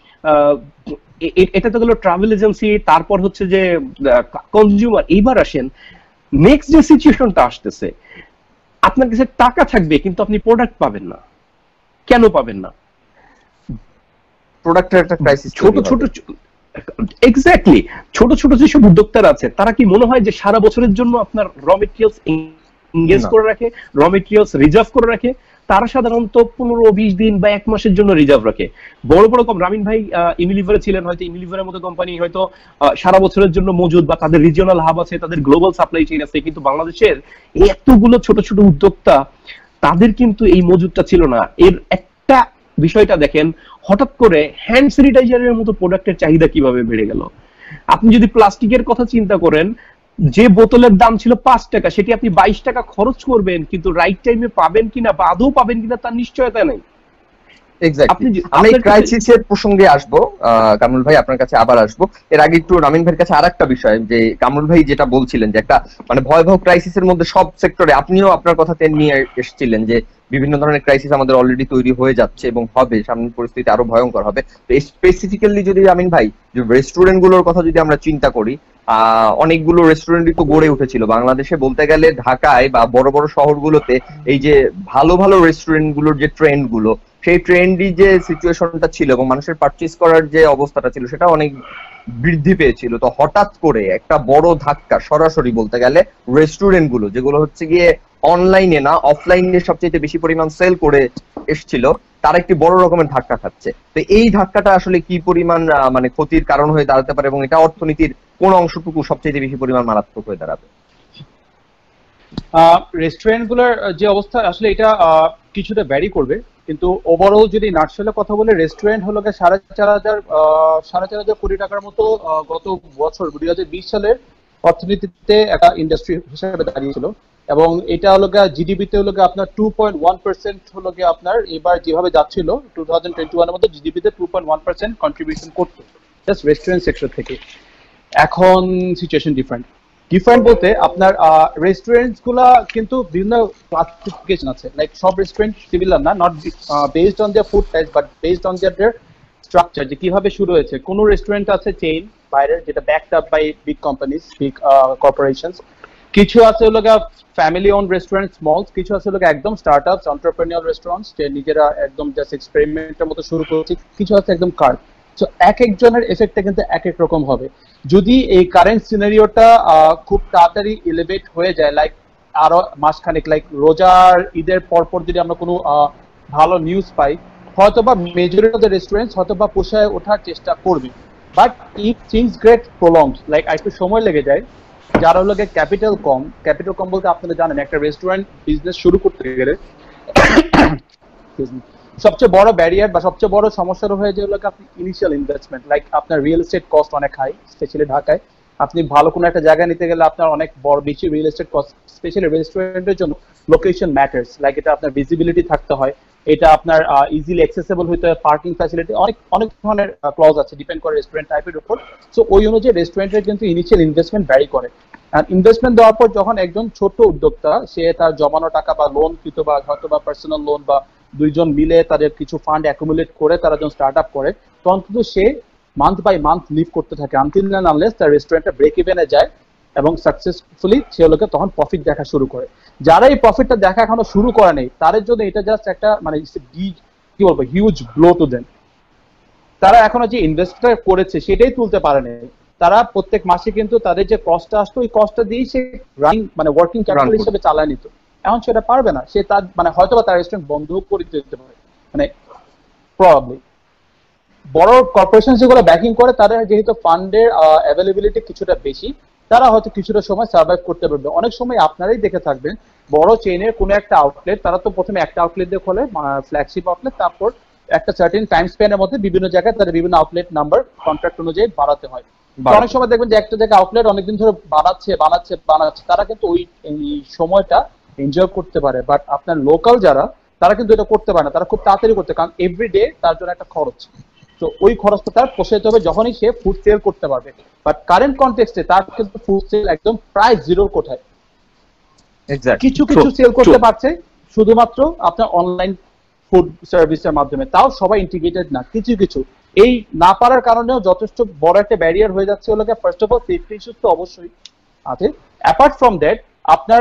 এটা তো গেল ট্রাভেল এজেন্সি, তারপর হচ্ছে যে কনজিউমার। এইবার আসেন নেক্সট যে সিচুয়েশনটা আসতেছে, আপনার কাছে টাকা থাকবে কিন্তু আপনি প্রোডাক্ট পাবেন না। কেন পাবেন না? প্রোডাক্টের একটা ক্রাইসিস। এক্স্যাক্টলি। ছোট ছোট যেসব উদ্যোক্তারা আছে তারা কি মনে হয় যে সারা বছরের জন্য আপনার র মেটেরিয়ালস এনগেজ করে রাখে, র মেটেরিয়ালস রিজার্ভ করে রাখে? তারা সাধারণত 15-20 দিন বা 1 মাসের জন্য রিজার্ভ রাখে। বড় বড় রামিন ভাই ইউনিলিভারে ছিলেন, হয়তো ইউনিলিভারের মতো কোম্পানি হয়তো সারা বছরের জন্য মজুদ, বা তাদের রিজিওনাল হাব আছে, তাদের গ্লোবাল সাপ্লাই চেইন আছে। কিন্তু বাংলাদেশের এতগুলো ছোট ছোট উদ্যোক্তা, তাদের কিন্তু এই মজুদটা ছিল না। এর একটা বিষয়টা দেখেন, হঠাৎ করে হ্যান্ড স্যানিটাইজারের মতো প্রোডাক্টের চাহিদা কিভাবে বেড়ে গেল। আপনি যদি প্লাস্টিকের কথা চিন্তা করেন, যে বোতলের দাম ছিল 5 টাকা, সেটি আপনি 22 টাকা খরচ করবেন, কিন্তু রাইট টাইমে পাবেন কিনা বা আদৌ পাবেন কিনা তার নিশ্চয়তা নেই। আমি ক্রাইসিসের প্রসঙ্গে আসবো, কামরুল ভাই আপনার কাছে আবার আসবো। এর আগে একটু রামিন ভাইয়ের কাছে আরেকটা বিষয়, যে কামরুল ভাই যেটা বলছিলেন যে একটা মানে ভয়াবহ ক্রাইসিসের মধ্যে সব সেক্টরে, আপনিও আপনার কথাতে নিয়ে এসেছিলেন যে বিভিন্ন ধরনের ক্রাইসিস আমাদের অলরেডি তৈরি হয়ে যাচ্ছে এবং হবে, সামনের পরিস্থিতি আরো ভয়ঙ্কর হবে। তো স্পেসিফিক্যালি যদি রামিন ভাই যে রেস্টুরেন্ট গুলোর কথা যদি আমরা চিন্তা করি, অনেকগুলো রেস্টুরেন্টই তো গড়ে উঠেছিল বাংলাদেশে। বলতে গেলে ঢাকায় বা বড় বড় শহরগুলোতে এই যে ভালো ভালো রেস্টুরেন্ট গুলোর যে ট্রেন্ড গুলো, সেই ট্রেন্ডি যে সিচুয়েশনটা ছিল এবং মানুষের পারচেজ করার যে অবস্থাটা ছিল, সেটা অনেক বৃদ্ধি পেয়েছিল। তো হঠাৎ করে একটা বড় ধাক্কা সরাসরি বলতে গেলে রেস্টুরেন্ট গুলো, যেগুলো হচ্ছে গিয়ে অনলাইনে না অফলাইনে সবচেয়ে বেশি পরিমাণ সেল করে এসেছিল, তার একটি বড় রকমের ধাক্কা খাচ্ছে। তো এই ধাক্কাটা আসলে কি পরিমাণ মানে ক্ষতির কারণ হয়ে দাঁড়াতে পারে, এবং এটা অর্থনীতির কোন অংশটুকু সবচেয়ে বেশি পরিমাণ মারাত্মক হয়ে দাঁড়াবে? রেস্টুরেন্ট গুলোর যে অবস্থা, আসলে এটা কিছুটা ভ্যারি করবে, কিন্তু ওভারঅল যদি নাটশেলে কথা বলে, রেস্টুরেন্ট হলো 4,500 কোটি টাকার মতো গত বছর 2020 সালের অর্থনীতিতে একটা ইন্ডাস্ট্রি হিসেবে দাঁড়িয়েছিল। এবং এটা হলো জিডিপিতে হলো আপনার 2.1% হলো আপনার এবার যেভাবে যাচ্ছিল 2021 এর মধ্যে জিডিপিতে 2.1% কন্ট্রিবিউশন করতো জাস্ট রেস্টুরেন্ট সেক্টর থেকে। এখন সিচুয়েশন ডিফারেন্ট। ডিফারেন্ট বলতে আপনার রেস্টুরেন্টস গুলা কিন্তু বিভিন্ন ক্লাসিফিকেশন আছে, লাইক সব রেস্টুরেন্ট সিমিলার না, not based on their food type but based on their structure, যে কিভাবে শুরু হয়েছে। কোন রেস্টুরেন্ট আছে চেইন বাইরের, যেটা backed up by big companies, big corporations. কিছু আছে হলো ফ্যামিলি ওন রেস্টুরেন্ট স্মল, কিছু আছে হলো একদম স্টার্টআপস এন্টারপ্রেনিউর রেস্টুরেন্টস, যে নিজেরা একদম জাস্ট এক্সপেরিমেন্টের মতো শুরু করেছে। কিছু আছে একদম কার্ড। সো এক একজনের এফেক্টটা কিন্তু এক এক রকম হবে। যদি এই কারেন্ট সিনারিওটা খুব তাড়াতাড়ি এলিভেট হয়ে যায়, লাইক আরো মাসখানেক, লাইক রোজার ঈদের পরপর যদি আমরা কোনো ভালো নিউজ পাই, হয়তোবা মেজরিটি অফ দ্য রেস্টুরেন্টস হয়তোবা পোষায় ওঠার চেষ্টা করবে। But if things get prolonged, like একটু সময় লেগে যায়, যারা হলো ক্যাপিটাল কম বলতে আপনারা জানেন একটা রেস্টুরেন্ট বিজনেস শুরু করতে গেলে সবচেয়ে বড় ব্যারিয়ার বা সবচেয়ে বড় সমস্যা হয়ে যে হলো আপনি ইনিশিয়াল ইনভেস্টমেন্ট, লাইক আপনার রিয়েল এস্টেট কস্ট অনেক হাই, স্পেশালি ঢাকায়। আপনি ভালো কোনো একটা জায়গা নিতে গেলে আপনার অনেক বড় বেশি রিয়েল এস্টেট কস্ট, স্পেশালি রেস্টুরেন্টের জন্য লোকেশন ম্যাটার্স, লাইক এটা আপনার ভিজিবিলিটি থাকতে হয়, এটা আপনার ইজিলি অ্যাক্সেসিবল হইতে হয়, পার্কিং ফ্যাসিলিটি, অনেক অনেক ধরনের ক্লজ আছে, ডিপেন্ড করে রেস্টুরেন্ট টাইপের উপর। সো ওই অনুযায়ী রেস্টুরেন্টের কিন্তু ইনিশিয়াল ইনভেস্টমেন্ট ভ্যারি করে। আর ইনভেস্টমেন্ট দেওয়ার পর যখন একজন ছোট উদ্যোক্তা সে তার জমানো টাকা বা লোন কৃত বা হয়তো বা পার্সোনাল লোন বা দুইজন মিলে তাদের কিছু ফান্ড অ্যাকুমুলেট করে তারা যখন স্টার্ট আপ করে, তখন কিন্তু সে মান্থ বাই মান্থ লিভ করতে থাকে আনটিল এন্ড আনলেস তার রেস্টুরেন্টটা ব্রেক ইভেনে যায় এবং সাকসেসফুলি সে লোকে তখন প্রফিট দেখা শুরু করে। যারা এই প্রফিটটা দেখা এখনো শুরু করে নেই, তাদের জন্য এটা জাস্ট একটা মানে কি বলবো হিউজ ব্লো টু দেন। তারা এখনো যে ইনভেস্টটা করেছে সেটাই তুলতে পারে নাই। তারা প্রত্যেক মাসে কিন্তু তাদের যে কস্টটা আসতো ওই কস্টটা দিয়েই সে রানিং মানে ওয়ার্কিং ক্যাপিটাল হিসেবে চালায় নিত। এখন সেটা পারবে না, সে তার মানে হয়তো বা তার রেস্টুরেন্ট বন্ধ করে দিতে পারে, মানে প্রবাবলি। বড় কর্পোরেশন যেগুলো ব্যাকিং করে তাদের যেহেতু ফান্ডের অ্যাভেলেবিলিটি কিছুটা বেশি, তারা হয়তো কিছুটা সময় সার্ভাইভ করতে পারবে। অনেক সময় আপনারাই দেখে থাকবেন বড় চেইনের কোনো একটা আউটলেট, তারা তো প্রথমে একটা আউটলেট দিয়ে খোলে ফ্ল্যাগশিপ আউটলেট, তারপর একটা সার্টেন টাইম স্প্যানের মধ্যে বিভিন্ন জায়গায় তাদের বিভিন্ন আউটলেট নাম্বার কন্ট্রাক্ট অনুযায়ী বাড়াতে হয়। অনেক সময় দেখবেন যে একটা জায়গায় আউটলেট অনেকদিন ধরে বানাচ্ছে, তারা কিন্তু ওই সময়টা এনজয় করতে পারে। বাট আপনার লোকাল যারা, তারা কিন্তু এটা করতে পারে না, তারা খুব তাড়াতাড়ি করতে, কারণ এভরিডে তার জন্য একটা খরচ। তো ওই খরচটা তার পোষাইতে হবে যখনই সে ফুড সেল করতে পারবে। বাট কারেন্ট কনটেক্সটে তার কিন্তু ফুড সেল একদম প্রায় জিরোর কোঠায়। কিছু কিছু সেল করতে পারছে শুধুমাত্র আপনার অনলাইন ফুড সার্ভিসের মাধ্যমে, তাও সবাই ইন্টিগ্রেটেড না। কিছু কিছু এই না পারার কারণেও যথেষ্ট বড় একটা ব্যারিয়ার হয়ে যাচ্ছে হলো first of all safety issues তো অবশ্যই আছে। অ্যাপার্ট ফ্রম দ্যাট আপনার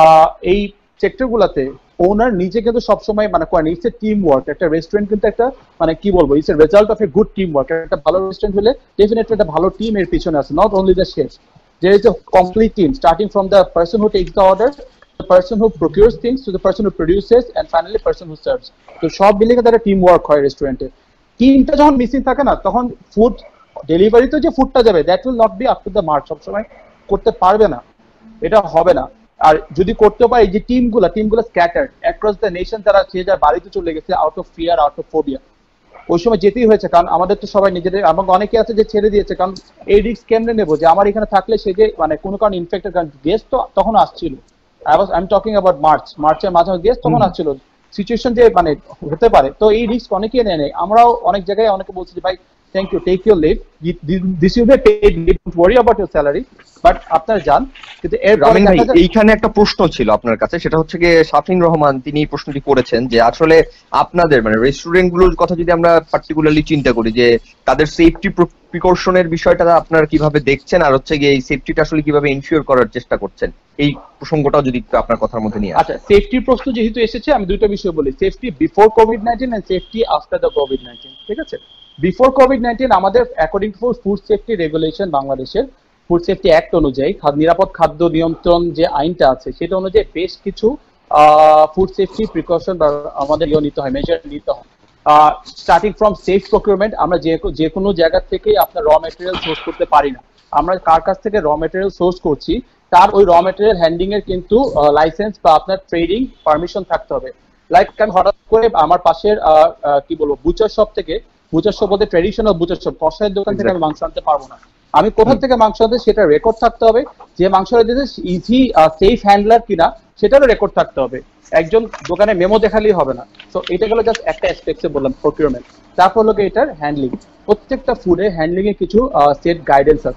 এই সেক্টরগুলোতে ওনার নিজে কিন্তু সবসময় মানে করেন, ইটস এ টিম ওয়ার্ক। একটা রেস্টুরেন্ট কিন্তু একটা মানে কি বলবো, it's a result of a good team work. একটা ভালো রেস্টুরেন্ট হলে ডেফিনেটলি একটা ভালো টিম এর পিছনে আছে, not only the chef. There is a complete team starting from the person who takes the order, the person who procures things, to the person who produces, and finally person who serves. তো সব মিলিয়ে তারা team work হয় রেস্টুরেন্টে। টিমটা যখন missing থাকে না, তখন ফুড ডেলিভারিতে যে ফুডটা যাবে that will not be up to the mark, সবসময় করতে পারবে না, এটা হবে না। আর যদি করতে পারে, যে টিমগুলো স্ক্যাটার্ড অ্যাক্রস দ্য নেশন, তারা যে যার বাড়িতে চলে গেছে out of fear, out of phobia. ওই সময় যেতেই হয়েছে, কারণ আমাদের তো সবাই নিজেদের, এবং অনেকে আছে যে ছেড়ে দিয়েছে, কারণ এই রিস্ক কেমনে নেবো যে আমার এখানে থাকলে সে যে মানে কোনো কারণে ইনফেক্টেড, কারণ গেস্ট তো তখন আসছিল। আই এম টকিং অ্যাবাউট মার্চের মাঝে গেস্ট তখন আসছিল, সিচুয়েশন যে মানে হতে পারে। তো এই রিস্ক অনেকেই নেয়। আমরাও অনেক জায়গায় অনেকে বলছি যে ভাই thank you, take your leave, this will be paid leave, don't worry about your salary, but আপনারা যান। কিন্তু রামিন ভাই, এইখানে একটা প্রশ্ন ছিল আপনার কাছে, সেটা হচ্ছে গিয়ে শাফিন রহমান তিনি এই প্রশ্নটি করেছেন যে আসলে আপনাদের মানে রেস্টুরেন্ট গুলোর কথা যদি আমরা পার্টিকুলারলি চিন্তা করি, যে তাদের সেফটি প্রিকশনের বিষয়টা আপনারা কিভাবে দেখছেন, আর হচ্ছে গিয়ে এই সেফটিটা আসলে কিভাবে ইনশিওর করার চেষ্টা করছেন, এই প্রসঙ্গটাও যদি একটু আপনার কথার মধ্যে নিয়ে। আচ্ছা, সেফটি প্রশ্ন যেহেতু এসেছে, আমি দুটো বিষয় বলি, সেফটি বিফোর কোভিড-19 এন্ড সেফটি আফটার দ্য কোভিড-19। ঠিক আছে, বিফোর কোভিড-19 আমাদের according to food safety regulation, বাংলাদেশের ফুড সেফটি অ্যাক্ট অনুযায়ী নিরাপদ খাদ্য নিয়ন্ত্রণ যে আইনটা আছে সেটা অনুযায়ী বেশ কিছু ফুড সেফটি প্রিকশন আমাদের নিতে হয়, মেজার নিতে হয়। স্টার্টিং ফ্রম সেফ প্রকিউরমেন্ট, আমরা যে কোনো জায়গা থেকে আপনার র মেটেরিয়াল সোর্স করতে পারি না। আমরা কার কাছ থেকে র মেটেরিয়াল সোর্স করছি তার ওই র মেটেরিয়াল হ্যান্ডলিং এর কিন্তু লাইসেন্স বা আপনার ট্রেডিং পারমিশন থাকতে হবে। লাইক আমি হঠাৎ করে আমার পাশের কি বলবো বুচার শপ থেকে, বুচার শপ বলতে ট্রেডিশনাল বুচার শপ, কষাইয়ের দোকান থেকে আমি মাংস আনতে পারবো না। আমি কোথা থেকে মাংস আনতে সেটা রেকর্ড থাকতে হবে, যে মাংসটা দিতে ইজি সেফ হ্যান্ডলার কিনা সেটারও রেকর্ড থাকতে হবে, একজন দোকানে মেমো দেখালেই হবে না। তো এটা গেলো জাস্ট একটা অ্যাসপেক্টে বললাম প্রকিউরমেন্ট। তারপর হলো এটার হ্যান্ডলিং, প্রত্যেকটা ফুডের হ্যান্ডলিং এর কিছু সেট গাইডেন্স আছে।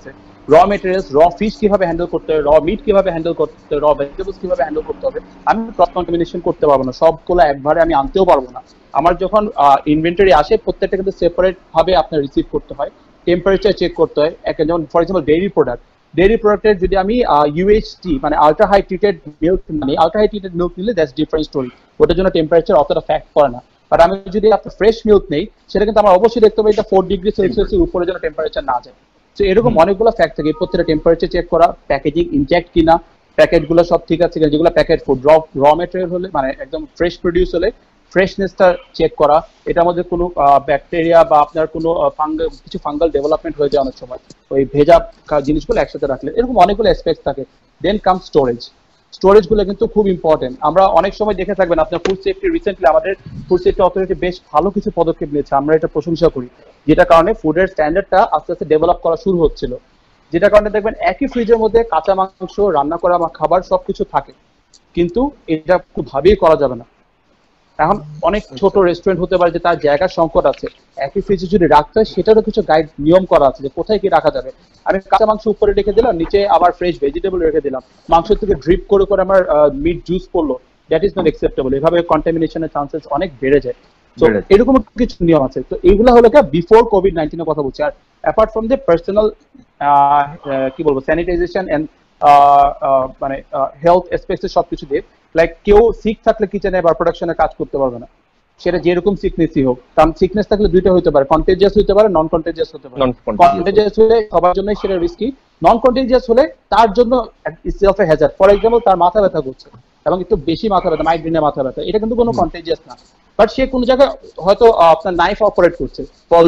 র মেটেরিয়ালস, র ফিশ কিভাবে হ্যান্ডেল করতে হবে, র মিট কিভাবে হ্যান্ডেল করতে হবে, র ভেজিটেবলস কিভাবে হ্যান্ডেল করতে হবে। আমি ক্রস কন্টামিনেশন করতে পারবো না, সবগুলো একবারে আমি আনতেও পারবো না। আমার যখন ইনভেন্টরি আসে প্রত্যেকটা কিন্তু সেপারেট ভাবে আপনার রিসিভ করতে হয়, টেম্পারেচার চেক করতে হয়। একটা যেমন ফর এক্সাম্পল ডেইরি প্রোডাক্টের যদি আমি ইউএইচটি মানে আলট্রা হাই ট্রিটেড মিল্ক মানে আলট্রা হাই ট্রিটেড মিল্ক নিলে দ্যাটস ডিফারেন্ট স্টোরি, ওটার জন্য টেম্পারেচার অতটা ফ্যাক্ট করে না। বাট আমি যদি আপনার ফ্রেশ মিল্ক নেই, সেটা কিন্তু আমার অবশ্যই দেখতে হবে এটা 4 ডিগ্রি সেলসিয়াসের উপরে যেন টেম্পারেচার না যায়। তো এরকম অনেকগুলো ফ্যাক্ট থাকে, প্রত্যেকটা টেম্পারেচার চেক করা, প্যাকেজিং ইনট্যাক্ট কিনা, প্যাকেটগুলো সব ঠিক আছে কিনা, যেগুলো প্যাকেট ফুড র মেটেরিয়াল হলে মানে একদম ফ্রেশ প্রডিউস হলে ফ্রেশনেসটা চেক করা, এটার মধ্যে কোনো ব্যাকটেরিয়া বা আপনার কোনো কিছু ফাঙ্গাল ডেভেলপমেন্ট হয়ে যায় অনেক সময় ওই ভেজা জিনিসগুলো একসাথে রাখলে, এরকম অনেকগুলো অ্যাসপেক্ট থাকে। দেন কাম স্টোরেজ গুলো কিন্তু খুব ইম্পর্টেন্ট। আমরা অনেক সময় দেখে থাকবেন আপনার ফুড সেফটি, রিসেন্টলি আমাদের ফুড সেফটি অথরিটি বেশ ভালো কিছু পদক্ষেপ নিয়েছে, আমরা এটা প্রশংসা করি, যেটার কারণে ফুডের স্ট্যান্ডার্ডটা আস্তে আস্তে ডেভেলপ করা শুরু হচ্ছিল, যেটার কারণে দেখবেন একই ফ্রিজের মধ্যে কাঁচা মাংস, রান্না করা খাবার সবকিছু থাকে, কিন্তু এটা খুব ভাবেই করা যাবে না। এখন অনেক ছোট রেস্টুরেন্ট হতে পারে যে তার জায়গার সংকট আছে, একই ফ্রিজে যদি রাখতে হয় সেটারও কিছু গাইড নিয়ম করা আছে যে কোথায় কি রাখা যাবে। আমি কাঁচা মাংস উপরে রেখে দিলাম, নিচে আবার ফ্রেশ ভেজিটেবল রেখে দিলাম, মাংস থেকে ড্রিপ করে করে আমার মিট জুস পড়লো, দ্যাট ইজ নট অ্যাকসেপ্টেবল। এভাবে কন্টামিনেশনের চান্সেস অনেক বেড়ে যায়। তো এরকম কিছু নিয়ম আছে। তো এইগুলো হলো কি বিফোর কোভিড-19 এর কথা বলছি। আর অ্যাপার্ট ফ্রম দ্য পার্সোনাল কি বলবো স্যানিটাইজেশন এন্ড মানে হেলথ এসপেক্টে সবকিছু দিয়ে, লাইক কেউ সিক থাকলে কিচেনে বা প্রোডাকশনে কাজ করতে পারবে না, সেটা যেরকম সিকনেসই হোক। কারণ সিকনেস থাকলে দুইটা হতে পারে, কন্টেজিয়াস হতে পারে, নন কন্টেজিয়াস হতে পারে। কন্টেজিয়াস হলে সবার জন্য সেটা রিস্কি, নন কন্টেজিয়াস হলে তার জন্য itself a hazard. For example তার মাথা ব্যথা করছে এবং একটু বেশি মাথা ব্যথা, মাইগ্রেনের মাথা ব্যথা, এটা কিন্তু কোনো কন্টেজিয়াস না, বাট সে কোনো জায়গায় হয়তো আপনার নাইফ অপারেট করছে,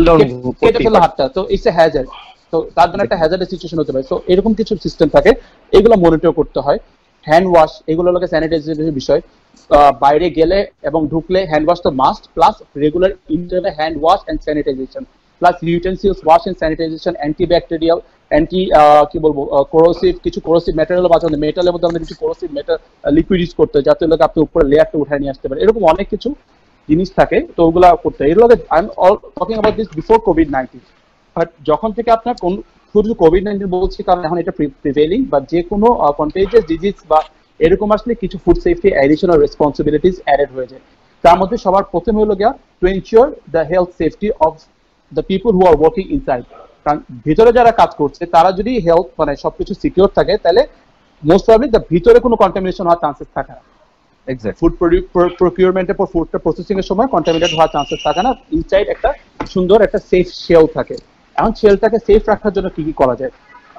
কেটে ফেলে হাতটা, তো ইটস এ হ্যাজার্ড। তো তার জন্য একটা হ্যাজার্ডের সিচুয়েশন হতে পারে। তো এরকম কিছু সিস্টেম থাকে, এগুলো মনিটর করতে হয়। হ্যান্ড ওয়াশ, এগুলো লোকে স্যানিটাইজেশনের বিষয়, বাইরে গেলে এবং ঢুকলে হ্যান্ড ওয়াশ তো must, plus regular internal hand wash and sanitization, plus utensils wash and sanitization, antibacterial, anti কি বলবো কোরোসিভ, কিছু কোরোসিভ ম্যাটেরিয়াল বাঁচানো, মেটালের মধ্যে আমাদের কিছু কোরোসিভ মেটাল লিকুইড ইউজ করতে হয় যাতে লোক আপনি উপরে লেয়ারটা উঠায় নিয়ে আসতে পারে। এরকম অনেক কিছু জিনিস থাকে, তো ওগুলা করতে হয়। এগুলো I am all talking about this before কোভিড-19। বাট যখন থেকে আপনার শুধু কোভিড-19 বলছি কারণ এখন এটা প্রিভেইলিং, বা যে কোনো কন্টেজিয়াস ডিজিজ বা এরকম আসলে কিছু food safety additional responsibilities added হয়ে যায়। তার মধ্যে সবার প্রথম হলো গিয়া to ensure the health safety of the people who are working inside. কারণ ভিতরে যারা কাজ করছে তারা যদি হেলথ মানে সবকিছু সিকিউর থাকে, তাহলে মোস্ট প্রবাবলি দ্য ভিতরে কোনো কন্টামিনেশন হওয়ার চান্সেস থাকে না। ফুড প্রকিউরমেন্টের পর ফুডটা প্রসেসিং এর সময় কন্টামিনেট হওয়ার চান্সেস থাকে না, ইনসাইড একটা সুন্দর একটা সেফ শেল থাকে। এখন শেলটাকে সেফ রাখার জন্য কি কি করা যায়?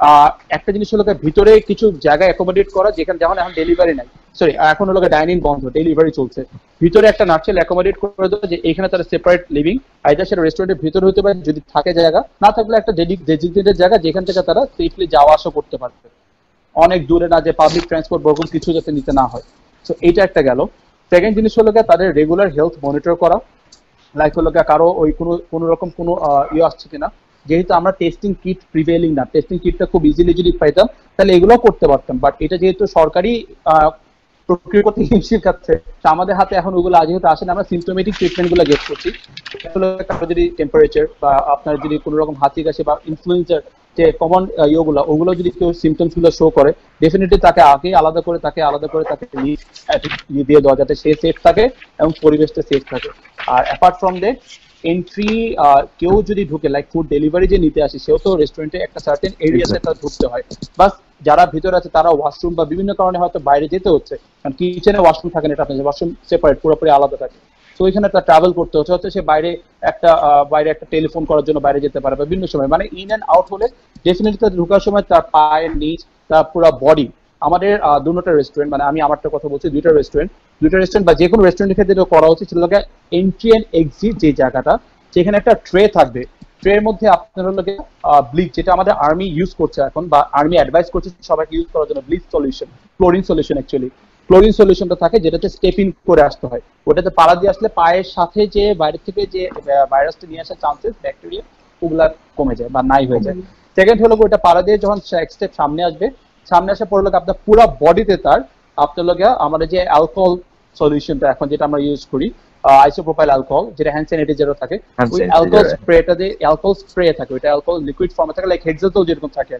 একটা জিনিস হলো ভিতরে কিছু জায়গা অ্যাকোমোডেট করা, যেখানে যেমন এখন ডেলিভারি নাই, সরি এখন হলো ডাইনিং বন্ধ, ডেলিভারি চলছে, ভিতরে একটা নার্সেল অ্যাকোমোডেট করে দেওয়া যে এখানে তারা সেপারেট লিভিং, আইদার সেটা রেস্টুরেন্টের ভিতরে হতে পারে যদি থাকে জায়গা, না থাকলে একটা ডেডিকেটেড জায়গা যেখান থেকে তারা সেফলি যাওয়া আসা করতে পারবে, অনেক দূরে না যে পাবলিক ট্রান্সপোর্ট বরকম কিছু যাতে নিতে না হয়। সো এইটা একটা গেল। সেকেন্ড জিনিস হলো তাদের রেগুলার হেলথ মনিটর করা, লাইক হলো কারো ওই কোনো রকম কোনো ইয়ে আসছে কিনা, যেহেতু আমরা টেস্টিং কিট প্রিভেলিং না, টেস্টিং কিটটা খুব ইজিলি যদি পাইতাম তাহলে এগুলো করতে পারতাম, বাট এটা যেহেতু সরকারি প্রক্রিয়া করতে হিমশিম খাচ্ছে, আমাদের হাতে এখন ওগুলো যেহেতু আসে না, আমরা সিমটোমেটিক ট্রিটমেন্ট গুলো গেট করছি। কারো যদি টেম্পারেচার বা আপনার যদি কোনো রকম হাঁচি কাশি বা ইনফ্লুয়েঞ্জার যে কমন ইয়েগুলো, ওগুলো যদি কেউ সিমটমস গুলো শো করে, ডেফিনেটলি তাকে আলাদা করে তাকে দিয়ে দেওয়া যাতে সে সেফ থাকে এবং পরিবেশটা সেফ থাকে। আর অ্যাপার্ট ফ্রম দ্যাট এন্ট্রি, কেউ যদি ঢুকে লাইক ফুড ডেলিভারি যে নিতে আসে, সেও তো রেস্টুরেন্টে একটা সার্টেন এরিয়াতে তার ঢুকতে হয়, বাস যারা ভিতরে আছে তারা ওয়াশরুম বা বিভিন্ন কারণে হয়তো বাইরে যেতে হচ্ছে, কারণ কিচেনে ওয়াশরুম থাকে না, এটা আপনার ওয়াশরুম সেপারেট পুরোপুরি আলাদা থাকে, তো ওইখানে তার ট্রাভেল করতে হচ্ছে, সে বাইরে একটা টেলিফোন করার জন্য বাইরে যেতে পারে বা বিভিন্ন সময়, মানে ইন অ্যান্ড আউট হলে ডেফিনেটলি তার ঢোকার সময় তার পায়ের নিচ, তার পুরো বডি। আমাদের দুটো রেস্টুরেন্ট, মানে আমি আমারটা কথা বলছি, দুইটা রেস্টুরেন্ট বা যে কোনো রেস্টুরেন্টের ক্ষেত্রে যেটা করা উচিত ছিল এন্ট্রি অ্যান্ড এক্সিট যে জায়গাটা, সেখানে একটা ট্রে থাকবে, ট্রের মধ্যে আপনার হলো ব্লিচ, যেটা আমাদের আর্মি ইউজ করছে এখন, বা আর্মি অ্যাডভাইস করছে সবাইকে ইউজ করার জন্য, bleach solution, chlorine solution, actually chlorine সলিউশনটা থাকে, যেটাতে স্টেপ ইন করে আসতে হয়, ওটাতে পাড়া দিয়ে আসলে পায়ের সাথে যে বাইরে থেকে যে ভাইরাসটা নিয়ে আসার চান্সেস, ব্যাকটেরিয়া, ওগুলা কমে যায় বা নাই হয়ে যায়। সেকেন্ড হলো ওটা পাড়া দিয়ে যখন এক স্টেপ সামনে আসার পর আপনার পুরো বডিতে তার আপনার আমাদের যে অ্যালকোহল সলিউশনটা এখন যেটা আমরা ইউজ করি, আইসোপ্রোপাইল অ্যালকোহল, যেটা হ্যান্ড স্যানিটাইজারও থাকে, ওই অ্যালকোহল স্প্রেটা যে অ্যালকোহল স্প্রে থাকে, ওইটা অ্যালকোহল লিকুইড ফর্মে থাকে, লাইক হেক্সাজল যেরকম থাকে আর কি,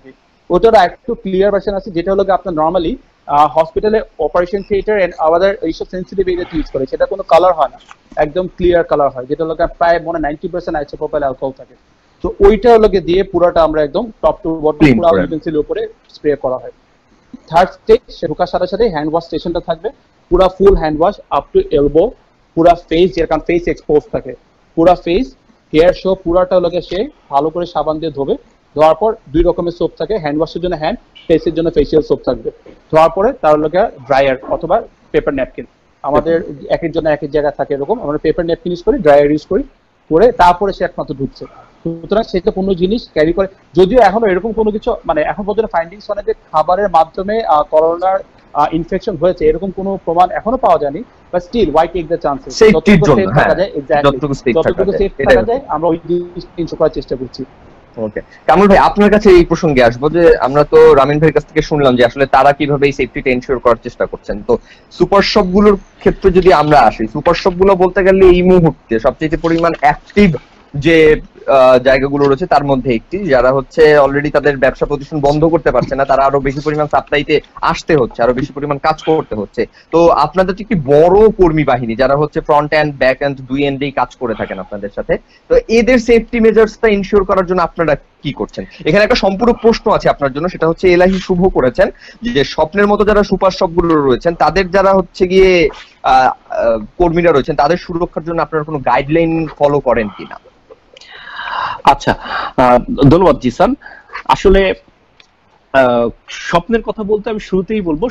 ওটার একটু ক্লিয়ার ভার্সন আছে, যেটা হলো আপনার নর্মালি হসপিটালে অপারেশন থিয়েটার এন্ড আমাদের এইসব সেন্সিটিভ এরিয়াতে ইউজ করে, সেটা কোনো কালার হয় না, একদম ক্লিয়ার কালার হয়, যেটা হলো প্রায় মনে 90% আইসোপ্রোপাইল অ্যালকোহল থাকে। তো ওইটা হলো দিয়ে পুরোটা আমরা একদম টপ টু বটম পুরো ইউটেন্সিলের উপরে স্প্রে করা হয়। থার্ড স্টেজ ঢোকার সাথে সাথে হ্যান্ড ওয়াশ স্টেশনটা থাকবে, পুরো full hand wash up to elbow, পুরো ফেস, যেরকম ফেস এক্সপোজ থাকে পুরো ফেস, হেয়ার শো পুরাটা হলো সে ভালো করে সাবান দিয়ে ধোবে। ধোয়ার পর 2 রকমের সোপ থাকে, হ্যান্ড ওয়াশের জন্য হ্যান্ড, ফেসের জন্য ফেসিয়াল সোপ থাকবে। ধোয়ার পরে তার লোকে ড্রায়ার অথবা পেপার ন্যাপকিন, আমাদের এক এক জন্য এক এক জায়গায় থাকে এরকম, আমরা পেপার ন্যাপকিন ইউজ করি, ড্রায়ার ইউজ করি, করে তারপরে সে একমাত্র ঢুকছে। সুতরাং সেটা কোনো জিনিস ক্যারি করে, যদিও এখনো এরকম কোনো কিছু মানে এখন পর্যন্ত ফাইন্ডিংস হয় না যে খাবারের মাধ্যমে করোনার ইনফেকশন হয়েছে, এরকম কোনো প্রমাণ এখনো পাওয়া যায়নি, but still why take the chances, যতটুকু সেফ থাকা যায়, যতটুকু সেফ থাকা যায় আমরা ওই জিনিস করার চেষ্টা করছি। ওকে, কামরুল ভাই আপনার কাছে এই প্রসঙ্গে আসবো যে আমরা তো রামিন ভাইয়ের কাছ থেকে শুনলাম যে আসলে তারা কিভাবে এই সেফটিটা এনশিওর করার চেষ্টা করছেন। তো সুপার শপ গুলোর ক্ষেত্রে যদি আমরা আসি, সুপার শপ গুলো বলতে গেলে এই মুহূর্তে সবচেয়ে পরিমাণ অ্যাক্টিভ যে জায়গাগুলো রয়েছে তার মধ্যে একটি, যারা হচ্ছে অলরেডি তাদের ব্যবসা প্রতিষ্ঠান বন্ধ করতে পারছে না, তারা আরো বেশি পরিমাণ সাপ্লাইতে আসতে হচ্ছে, আরো বেশি পরিমাণ কাজ করতে হচ্ছে। তো আপনাদের একটি বড় কর্মী বাহিনী যারা হচ্ছে ফ্রন্ট এন্ড ব্যাক এন্ড দুই এন্ডেই কাজ করে থাকেন আপনাদের সাথে, তো এদের সেফটি মেজার্সটা ইনশিওর করার জন্য আপনারা কি করছেন? এখানে একটা সম্পূর্ণ প্রশ্ন আছে আপনার জন্য, সেটা হচ্ছে এলাহি শুভ করেছেন যে স্বপ্নের মতো যারা সুপার শপ গুলো রয়েছেন তাদের যারা হচ্ছে গিয়ে কর্মীরা রয়েছেন তাদের সুরক্ষার জন্য আপনারা কোনো গাইডলাইন ফলো করেন কিনা? আচ্ছা, ধন্যবাদ জিসান। আসলে স্বপ্নের কথা বলতে আমি শুরুতেই বলবো,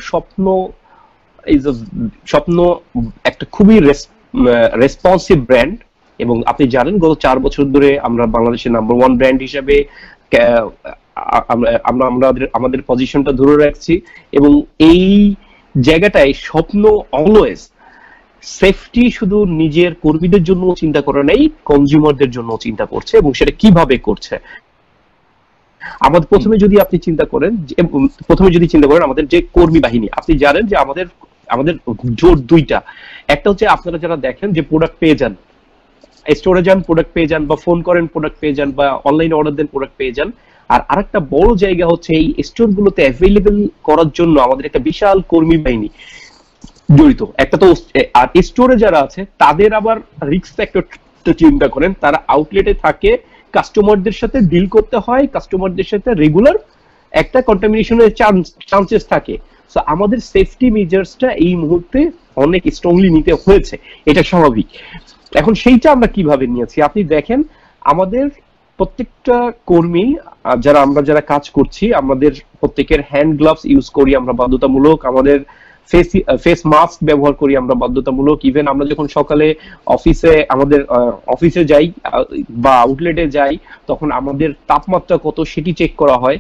স্বপ্ন একটা খুবই রেসপন্সিভ ব্র্যান্ড, এবং আপনি জানেন গত 4 বছর ধরে আমরা বাংলাদেশের নাম্বার 1 ব্র্যান্ড হিসেবে আমরা আমাদের পজিশনটা ধরে রাখছি, এবং এই জায়গাটায় স্বপ্ন অলওয়েজ সেফটি শুধু নিজের কর্মীদের জন্য চিন্তা করে নাই, কনজিউমারদের জন্য চিন্তা করছে, এবং সেটা কিভাবে করছে। আমাদের প্রথমে যদি চিন্তা করেন আমাদের যে কর্মী বাহিনী, আপনি জানেন যে আমাদের জোর দুইটা, একটা হচ্ছে আপনারা যারা দেখেন যে প্রোডাক্ট পেয়ে যান, স্টোরে যান প্রোডাক্ট পেয়ে যান, বা ফোন করেন প্রোডাক্ট পেয়ে যান, বা অনলাইনে অর্ডার দেন প্রোডাক্ট পেয়ে যান। আর আরেকটা বড় জায়গা হচ্ছে এই স্টোর গুলোতে অ্যাভেলেবেল করার জন্য আমাদের একটা বিশাল কর্মী বাহিনী জড়িত। একটা তো আর স্টোরে যারা আছে তাদের আবার রিস্ক ফ্যাক্টর চিন্তা করেন, তারা আউটলেটে থাকে, কাস্টমারদের সাথে ডিল করতে হয়, কাস্টমারদের সাথে রেগুলার একটা কন্টামিনেশনের চান্সেস থাকে। সো আমাদের সেফটি মেজার্সটা এই মুহূর্তে অনেক স্ট্রংলি নিতে হয়েছে, এটা স্বাভাবিক। এখন সেইটা আমরা কিভাবে নিয়েছি আপনি দেখেন, আমাদের প্রত্যেকটা কর্মী যারা কাজ করছি, আমাদের প্রত্যেকের হ্যান্ড গ্লাভস ইউজ করি আমরা বাধ্যতামূলক, আমাদের ফেস মাস্ক ব্যবহার করি আমরা বাধ্যতামূলক। ইভেন আমরা যখন সকালে অফিসে যাই বা আউটলেটে যাই, তখন আমাদের তাপমাত্রা কত সেটি চেক করা হয়,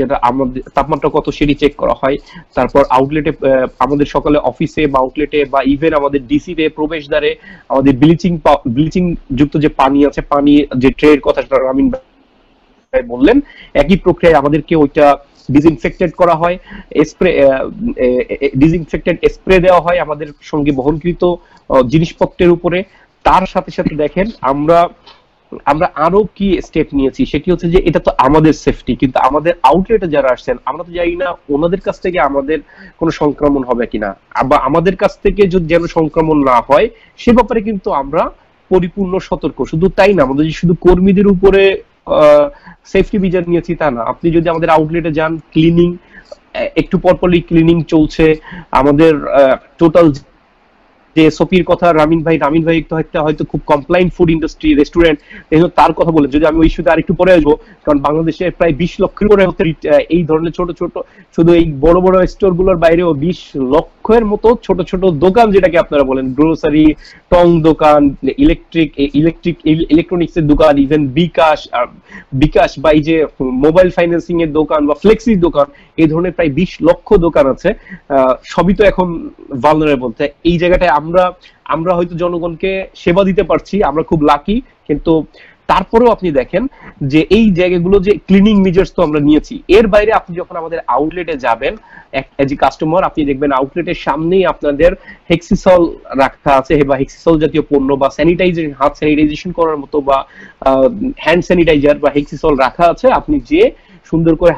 তারপর আউটলেটে আমাদের সকালে অফিসে বা আউটলেটে বা ইভেন আমাদের ডিসিতে প্রবেশদ্বারে আমাদের ব্লিচিং যুক্ত যে পানি আছে, পানি যে ট্রের কথা রামিন ভাই বললেন, একই প্রক্রিয়ায় আমাদেরকে ওইটা ডিসইনফেক্টেড করা হয়, ডিসইনফেক্টেড স্প্রে দেওয়া হয় আমাদের সঙ্গে বহনকৃত জিনিসপত্রের উপরে। তার সাথে সাথে দেখেন আমরা আরো কি স্টেপ নিয়েছি, সেটি হচ্ছে যে এটা তো আমাদের সেফটি, কিন্তু আমাদের আউটলেটে যারা আসছেন আমরা তো জানি না ওনাদের কাছ থেকে আমাদের কোনো সংক্রমণ হবে কিনা, বা আমাদের কাছ থেকে যদি যেন সংক্রমণ না হয় সে ব্যাপারে কিন্তু আমরা পরিপূর্ণ সতর্ক। শুধু তাই না, আমাদের শুধু কর্মীদের উপরে সেফটি মেজার নিয়েছি তা না, আপনি যদি আমাদের আউটলেটে যান, ক্লিনিং একটু পরপরই ক্লিনিং চলছে আমাদের। টোটাল যে এসওপির কথা রামিন ভাই হয়তো খুব কমপ্লাইন্ট ফুড ইন্ডাস্ট্রি রেস্টুরেন্ট, তার কথা বলে যদি আমি ওই ইস্যুতে আরেকটু পরে আসবো, কারণ বাংলাদেশে প্রায় 20 লক্ষের উপরে এই ধরনের ছোট ছোট, শুধু এই বড় বড় স্টোর গুলোর বাইরেও 20 লক্ষের মতো ছোট ছোট দোকান, যেটাকে আপনারা বলেন গ্রোসারি, টং দোকান, ইলেকট্রনিক্স এর দোকান, ইভেন বিকাশ বা এই যে মোবাইল ফাইন্যান্সিং এর দোকান বা ফ্লেক্সির দোকান, এই ধরনের প্রায় 20 লক্ষ দোকান আছে। সবই তো এখন ভালনারেবল। এই জায়গাটায় আমরা হয়তো জনগণকে সেবা দিতে পারছি, আমরা খুব লাকি, কিন্তু তারপরেও আপনি দেখেন যে এই জায়গাগুলো যে ক্লিনিং মেজার্স তো আমরা নিয়েছি। এর বাইরে আপনি যখন আমাদের আউটলেটে যাবেন এজ এ কাস্টমার, আপনি দেখবেন আউটলেটের সামনেই আপনাদের হেক্সিসল রাখা আছে, বা হেক্সিসল জাতীয় পণ্য বা স্যানিটাইজার, হাত স্যানিটাইজেশন করার মতো বা হ্যান্ড স্যানিটাইজার বা হেক্সিসল রাখা আছে। আপনি যে সুন্দর করে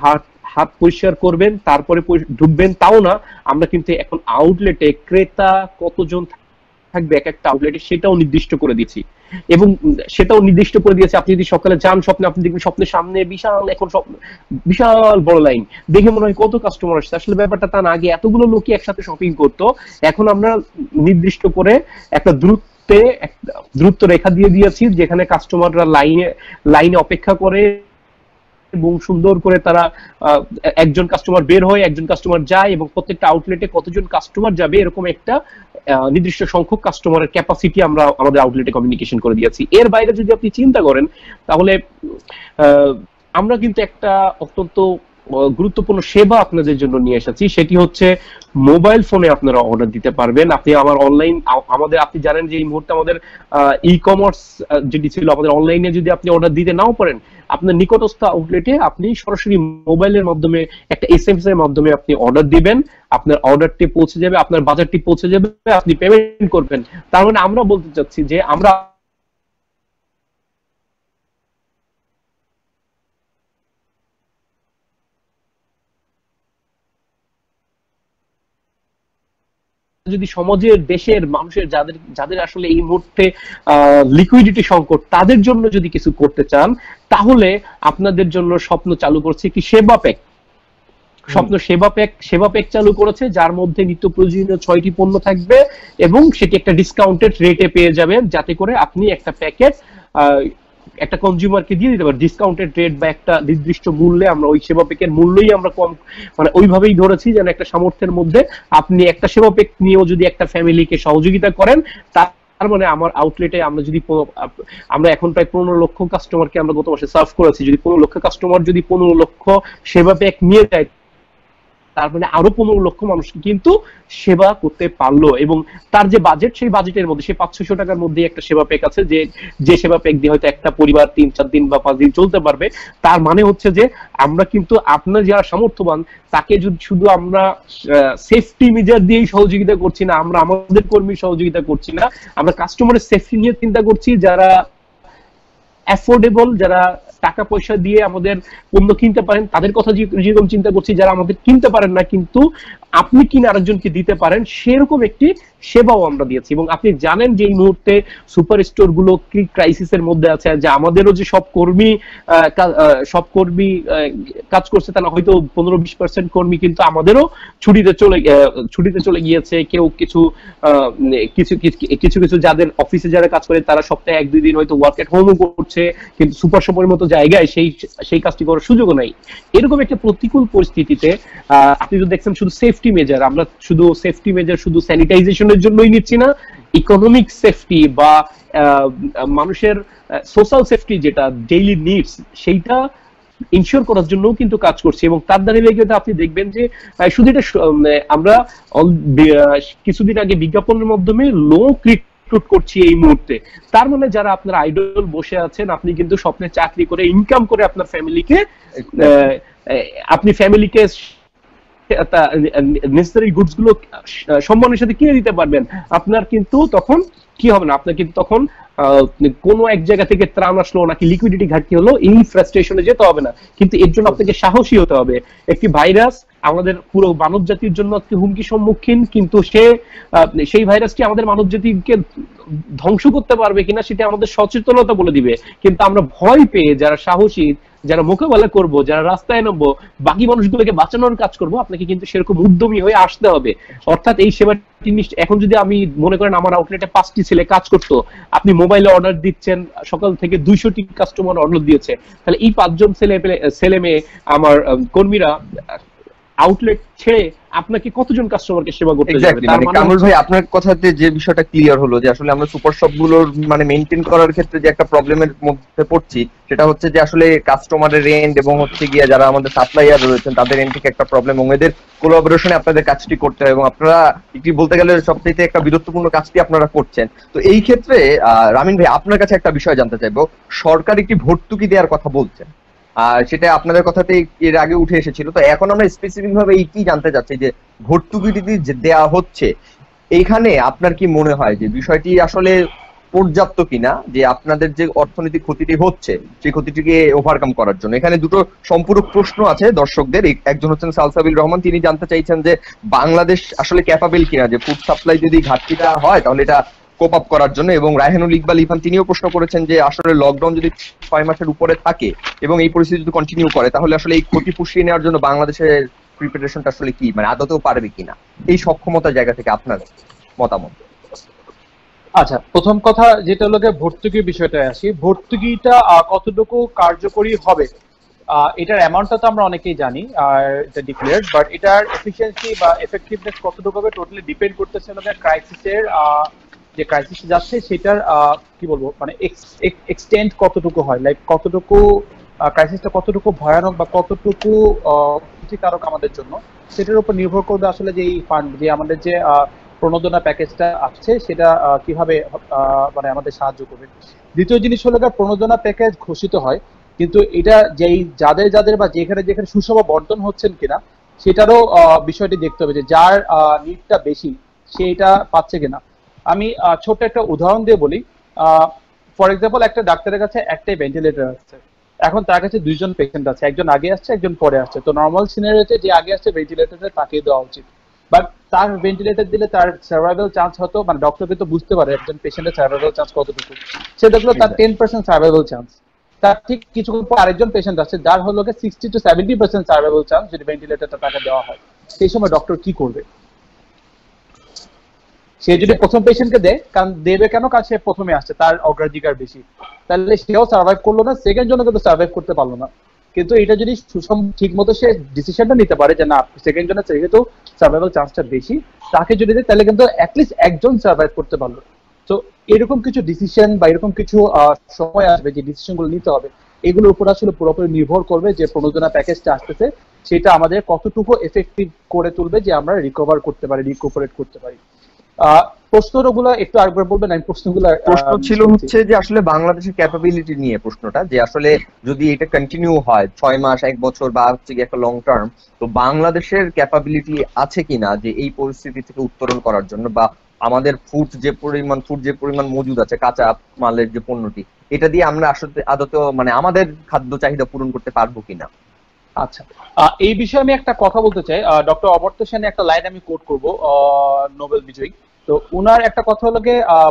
হাত পরিষ্কার করবেন তারপরে ঢুকবেন, তাও না, আমরা কিন্তু এখন আউটলেটে ক্রেতা কতজন থাকবে এক একটা আউটলেটে সেটাও নির্দিষ্ট করে দিয়েছি, এবং সেটাও নির্দিষ্ট করে দিয়েছে। আপনি যদি সকালে যান স্বপ্নে, আপনি দেখবেন স্বপ্নের সামনে বিশাল, এখন বিশাল বড় লাইন, দেখে মনে হয় কত কাস্টমার আসছে। আসলে ব্যাপারটা তা না, আগে এতগুলো লোকই একসাথে শপিং করতো, এখন আমরা নির্দিষ্ট করে একটা দ্রুত রেখা দিয়ে দিয়েছি যেখানে কাস্টমাররা লাইনে অপেক্ষা করে এবং সুন্দর করে তারা একজন কাস্টমার বের হয়, একজন কাস্টমার যায়, এবং প্রত্যেকটা আউটলেটে কতজন কাস্টমার যাবে এরকম একটা নির্দিষ্ট সংখ্যক কাস্টমারের ক্যাপাসিটি আমরা আমাদের আউটলেটে কমিউনিকেশন করে দিয়েছি। এর বাইরে যদি আপনি চিন্তা করেন তাহলে আমরা কিন্তু একটা অত্যন্ত গুরুত্বপূর্ণ সেবা আপনাদের জন্য নিয়ে এসেছি, সেটি হচ্ছে মোবাইল ফোনে আপনারা অর্ডার দিতে পারবেন। আপনি আপনি জানেন যে এই মুহূর্তে আমাদের ই কমার্স যেটি ছিল, আমাদের অনলাইনে যদি আপনি অর্ডার দিতে নাও পারেন, আপনার নিকটস্থ আউটলেটে আপনি সরাসরি মোবাইলের মাধ্যমে একটা এসএমএস এর মাধ্যমে আপনি অর্ডার দিবেন, আপনার অর্ডারটি পৌঁছে যাবে, আপনার বাজারটি পৌঁছে যাবে, আপনি পেমেন্ট করবেন। তার মানে আমরা বলতে চাচ্ছি যে আমরা যদি সমাজের, দেশের মানুষের যাদের আসলে এই মুহূর্তে লিকুইডিটি সংকট, তাদের জন্য যদি কিছু করতে চান, তাহলে আপনাদের জন্য স্বপ্ন চালু করছে একটি সেবা প্যাক। সেবা প্যাক চালু করেছে, যার মধ্যে নিত্য প্রয়োজনীয় 6টি পণ্য থাকবে এবং সেটি একটা ডিসকাউন্টেড রেটে পেয়ে যাবেন, যাতে করে আপনি একটা প্যাকেট একটা কনজিউমারকে দিয়ে দিতে পারে ডিসকাউন্টেড রেট বা একটা নির্দিষ্ট মূল্যে। আমরা ওই সেবা প্যাকের মূল্যই আমরা কম, মানে ওইভাবেই ধরেছি যেন একটা সামর্থ্যের মধ্যে আপনি একটা সেবা প্যাক নিয়েও যদি একটা ফ্যামিলিকে সহযোগিতা করেন, তার মানে আমার আউটলেটে আমরা এখন প্রায় 15 লক্ষ কাস্টমারকে আমরা গত মাসে সার্ভ করেছি। যদি 15 লক্ষ কাস্টমার যদি 15 লক্ষ সেবা প্যাক নিয়ে যায়, তার মানে আরো 15 লক্ষ মানুষকে কিন্তু সেবা করতে পারলো। এবং তার যে বাজেট, সেই বাজেটের মধ্যে সে 500-600 টাকার মধ্যে একটা সেবা প্যাক আছে, যে সেবা প্যাক দিয়ে হয়তো একটা পরিবার 3-4 দিন বা 5 দিন চলতে পারবে। তার মানে হচ্ছে যে আমরা কিন্তু আপনার যারা সামর্থ্যবান তাকে শুধু আমরা সেফটি মেজার দিয়েই সহযোগিতা করছি না, আমরা আমাদের কর্মীর সহযোগিতা করছি না, আমরা কাস্টমারের সেফটি নিয়ে চিন্তা করছি। যারা অ্যাফোর্ডেবল, যারা টাকা পয়সা দিয়ে আমাদের পণ্য কিনতে পারেন, তাদের কথা যেরকম চিন্তা করছি, যারা আমাদের কিনতে পারেন না কিন্তু আপনি কিনে আরেকজনকে দিতে পারেন, সেরকম একটি সেবাও আমরা দিয়েছি। এবং আপনি জানেন যে এই মুহূর্তে সুপার স্টোর গুলো কি ক্রাইসিসের মধ্যে আছে, যে আমাদেরও যে সব কর্মী কাজ করছে তা না, হয়তো 15-20% কর্মী কিন্তু আমাদেরও ছুটিতে চলে গিয়েছে। কেউ কিছু যাদের অফিসে যারা কাজ করে তারা সপ্তাহে 1-2 দিন হয়তো ওয়ার্ক এট হোমও করছে, কিন্তু সুপার শপের মতো জায়গায় সেই কাজটি করার সুযোগও নাই। এরকম একটা প্রতিকূল পরিস্থিতিতে আপনি যদি দেখছেন শুধু সেফটি মেজার, আমরা শুধু সেফটি মেজার শুধু স্যানিটাইজেশনের জন্যই নিচ্ছি না, ইকোনমিক সেফটি বা মানুষের সোশ্যাল সেফটি যেটা ডেইলি নিডস, সেইটা ইনশিওর করার জন্য কিন্তু কাজ করছি। এবং তার দ্বারা লেগে আপনি দেখবেন যে শুধু এটা আমরা কিছুদিন আগে বিজ্ঞাপনের মাধ্যমে লোক রিক্রুট করছি এই মুহূর্তে। তার মানে যারা আপনার আইডল বসে আছেন, আপনি কিন্তু স্বপ্নে চাকরি করে ইনকাম করে আপনার ফ্যামিলিকে নেসেসারি গুডস গুলো সম্মানের সাথে কিনে দিতে পারবেন। আপনার কিন্তু তখন কি হবে না, আপনার কিন্তু তখন কোনো এক জায়গা থেকে ত্রাণ আসলো নাকি লিকুইডিটি ঘাটতি হলো, এই ফ্রাস্ট্রেশনে যেতে হবে না। কিন্তু এর জন্য আপনাকে সাহসী হতে হবে। একটি ভাইরাস আমাদের পুরো মানব জাতির জন্য আজকে হুমকি সম্মুখীন, কিন্তু সেই ভাইরাসটি আমাদের মানব জাতিকে ধ্বংস করতে পারবে কিনা সেটা আমাদের সচেতনতা বলে দিবে। কিন্তু আমরা ভয় পেয়ে যারা সাহসী, যারা মোকাবেলা করব, যারা রাস্তায় নামবো, বাকি মানুষগুলোকে বাঁচানোর কাজ করব, আপনাকে কিন্তু সেরকম উদ্যমী হয়ে আসতে হবে। অর্থাৎ এই সেবাটি এখন যদি আমি মনে করেন আমার আউটলেটে 5টি ছেলে কাজ করতো, আপনি মোবাইলে অর্ডার দিচ্ছেন, সকাল থেকে 200টি কাস্টমার অর্ডার দিয়েছে, তাহলে এই 5 জন ছেলে মেয়ে আমার কর্মীরা আউটলেট ছেড়ে আপনাকে কতজন কাস্টমারকে সেবা করতে যাবে? মানে কামরুল ভাই, আপনার কথাতে যে বিষয়টা ক্লিয়ার হলো যে আসলে আমরা সুপার শপ গুলোর মানে মেইনটেইন করার ক্ষেত্রে যে একটা প্রবলেমের মধ্যে পড়ছি, সেটা হচ্ছে যে আসলে কাস্টমারের এন্ড এবং হচ্ছে গিয়ে যারা আমাদের সাপ্লাইয়ার রয়েছেন তাদের এন্ড থেকে একটা প্রবলেম, এবং এদের কোলাবোরেশনে আপনাদের কাজটি করতে হয়, এবং আপনারা একটি বলতে গেলে সবচেয়ে একটা বীরত্বপূর্ণ কাজটি আপনারা করছেন। তো এই ক্ষেত্রে রামিন ভাই, আপনার কাছে একটা বিষয় জানতে চাইবো, সরকার একটি ভর্তুকি দেওয়ার কথা বলছেন, সেটা আপনাদের কথাতে এর আগে উঠে এসেছিল। তো এখন আমরা স্পেসিফিক ভাবে এইটি জানতে চাচ্ছি যে ভর্তুকিটি যে দেওয়া হচ্ছে, এইখানে আপনার কি মনে হয় যে বিষয়টি আসলে পর্যাপ্ত কিনা, যে আপনাদের যে অর্থনৈতিক ক্ষতিটি হচ্ছে সেই ক্ষতিটিকে ওভারকাম করার জন্য। এখানে দুটো সম্পূরক প্রশ্ন আছে দর্শকদের। একজন হচ্ছেন সালসাবিল রহমান, তিনি জানতে চাইছেন যে বাংলাদেশ আসলে ক্যাপাবল কিনা, যে ফুড সাপ্লাই যদি ঘাটতিটা হয় তাহলে এটা কোপ আপ করার জন্য। এবং রায়হানুল ইকবাল ইরফান তিনিও প্রশ্ন করেছেন যে আসলে লকডাউন যদি 6 মাসের উপরে থাকে এবং এই পরিস্থিতি যদি কন্টিনিউ করে তাহলে আসলে এই ক্ষতি পুষিয়ে নেওয়ার জন্য বাংলাদেশের প্রিপারেশনটা আসলে কি, মানে আদতেও পারবে কিনা, এই সক্ষমতার জায়গা থেকে আপনার মতামত। আচ্ছা, প্রথম কথা যেটা হলো ভর্তুকির বিষয়টা আসি। ভর্তুকিটা কতটুকু কার্যকরী হবে এটার অ্যামাউন্টটা তো আমরা অনেকেই জানি, আর এটা ডিক্লেয়ার্ড, বাট এটার এফিসিয়েন্সি বা এফেক্টিভনেস কতটুকু হবে টোটালি ডিপেন্ড করতেছে হলো ক্রাইসিসের যে ক্রাইসিস যাচ্ছে সেটার কি বলবো মানে এক্সটেন্ট কতটুকু হয়, লাইক কতটুকু ক্রাইসিসটা কতটুকু ভয়ানক বা কতটুকু ক্ষতিকারক আমাদের জন্য, সেটার উপর নির্ভর করবে আসলে যে এই ফান্ড, যে আমাদের যে প্রণোদনা প্যাকেজটা আসছে সেটা কিভাবে মানে আমাদের সাহায্য করবে। দ্বিতীয় জিনিস হলো প্রণোদনা প্যাকেজ ঘোষিত হয়, কিন্তু এটা যেই যাদের যাদের বা যেখানে যেখানে সুষম বন্টন হচ্ছেন কিনা সেটারও বিষয়টি দেখতে হবে, যে যার নিডটা বেশি সে এটা পাচ্ছে কিনা। আমি ছোট্ট একটা উদাহরণ দিয়ে বলি। ফর এক্সাম্পল, একটা ডাক্তারের কাছে একটাই ভেন্টিলেটর আছে, এখন তার কাছে দুইজন পেশেন্ট আছে, একজন আগে আসছে একজন পরে আসছে। তো নর্মাল সিনারিওতে যে আগে আসছে ভেন্টিলেটরে তাকে দেওয়া উচিত, বাট তার ভেন্টিলেটর দিলে তার সার্ভাইভাল চান্স হতো, মানে ডক্টর কিন্তু বুঝতে পারে একজন পেশেন্টের সার্ভাইভাল চান্স কতটুকু, সে দেখলো তার 10% সার্ভাইভাল চান্স। তার ঠিক কিছুক্ষণ পর আরেকজন পেশেন্ট আছে যার হলো 60 to 70% সার্ভাইভাল চান্স, যদি ভেন্টিলেটরটা তাকে দেওয়া হয়। সেই সময় ডক্টর কি করবে? সে যদি প্রথম পেশেন্টকে দেয়, কারণ দেবে কেন, কারণ সে প্রথমে আসছে, তার অগ্রাধিকার বেশি, তাহলে সেও সার্ভাইভ করলো না, সেকেন্ড জন্য কিন্তু সার্ভাইভ করতে পারলো না। কিন্তু এটা যদি সুষম ঠিক মতো সে ডিসিশনটা নিতে পারে যে না সেকেন্ড জনের যেহেতু সার্ভাইভাল চান্সটা বেশি, তাকে যদি দেয় তাহলে কিন্তু অ্যাটলিস্ট একজন সার্ভাইভ করতে পারলো। তো এরকম কিছু ডিসিশন বা এরকম কিছু সময় আসবে যে ডিসিশন গুলো নিতে হবে, এগুলোর উপর আসলে পুরোপুরি নির্ভর করবে যে প্রণোদনা প্যাকেজটা আসতেছে সেটা আমাদের কতটুকু এফেক্টিভ করে তুলবে, যে আমরা রিকভার করতে পারি, রিকুপারেট করতে পারি। প্রশ্নগুলো একটু আরেকবার বলবেন? আমি প্রশ্নগুলো প্রশ্ন ছিল হচ্ছে যে আসলে বাংলাদেশের ক্যাপাবিলিটি নিয়ে প্রশ্নটা, যে আসলে যদি এটা কন্টিনিউ হয় 6 মাস 1 বছর বা হচ্ছে কি একটা লং টার্ম, তো বাংলাদেশের ক্যাপাবিলিটি আছে কিনা যে এই পরিস্থিতি থেকে উত্তরণ করার জন্য, বা আমাদের ফুড যে পরিমাণ মজুদ আছে, কাঁচা মালের যে পণ্যটি, এটা দিয়ে আমরা আসলে আদতেও মানে আমাদের খাদ্য চাহিদা পূরণ করতে পারবো কিনা। আচ্ছা, এই বিষয়ে আমি একটা কথা বলতে চাই। ডক্টর অমর্ত্য সেনের একটা লাইন আমি কোট করব, নোবেল বিজয়ী। তো উনার একটা কথা হলো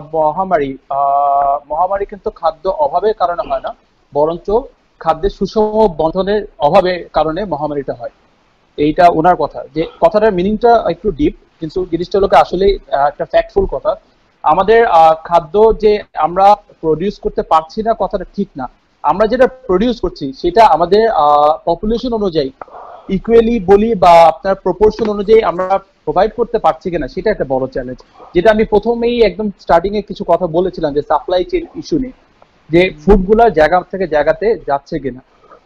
মহামারী কিন্তু খাদ্য অভাবের কারণে হয় না, বরঞ্চ খাদ্যের সুষম বন্টনের অভাবের কারণে মহামারীটা হয়। এইটা ওনার কথা, যে কথাটার মিনিংটা একটু ডিপ, কিন্তু জিনিসটা হলো আসলে একটা ফ্যাক্টফুল কথা। আমাদের খাদ্য যে আমরা প্রডিউস করতে পারছি না কথাটা ঠিক না, আমরা যেটা প্রডিউস করছি সেটা আমাদের পপুলেশন অনুযায়ী ইকুয়ালি বলি বা আপনার প্রপোর্শন অনুযায়ী আমরা প্রোভাইড করতে পারছি কিনা, সেটা একটা বড় চ্যালেঞ্জ, যেটা আমি প্রথমেই একদম স্টার্টিং এ কিছু কথা বলেছিলাম যে সাপ্লাই চেইন ইস্যু নিয়ে, যে ফুড গুলা জায়গা থেকে জায়গাতে যাচ্ছে কিনা।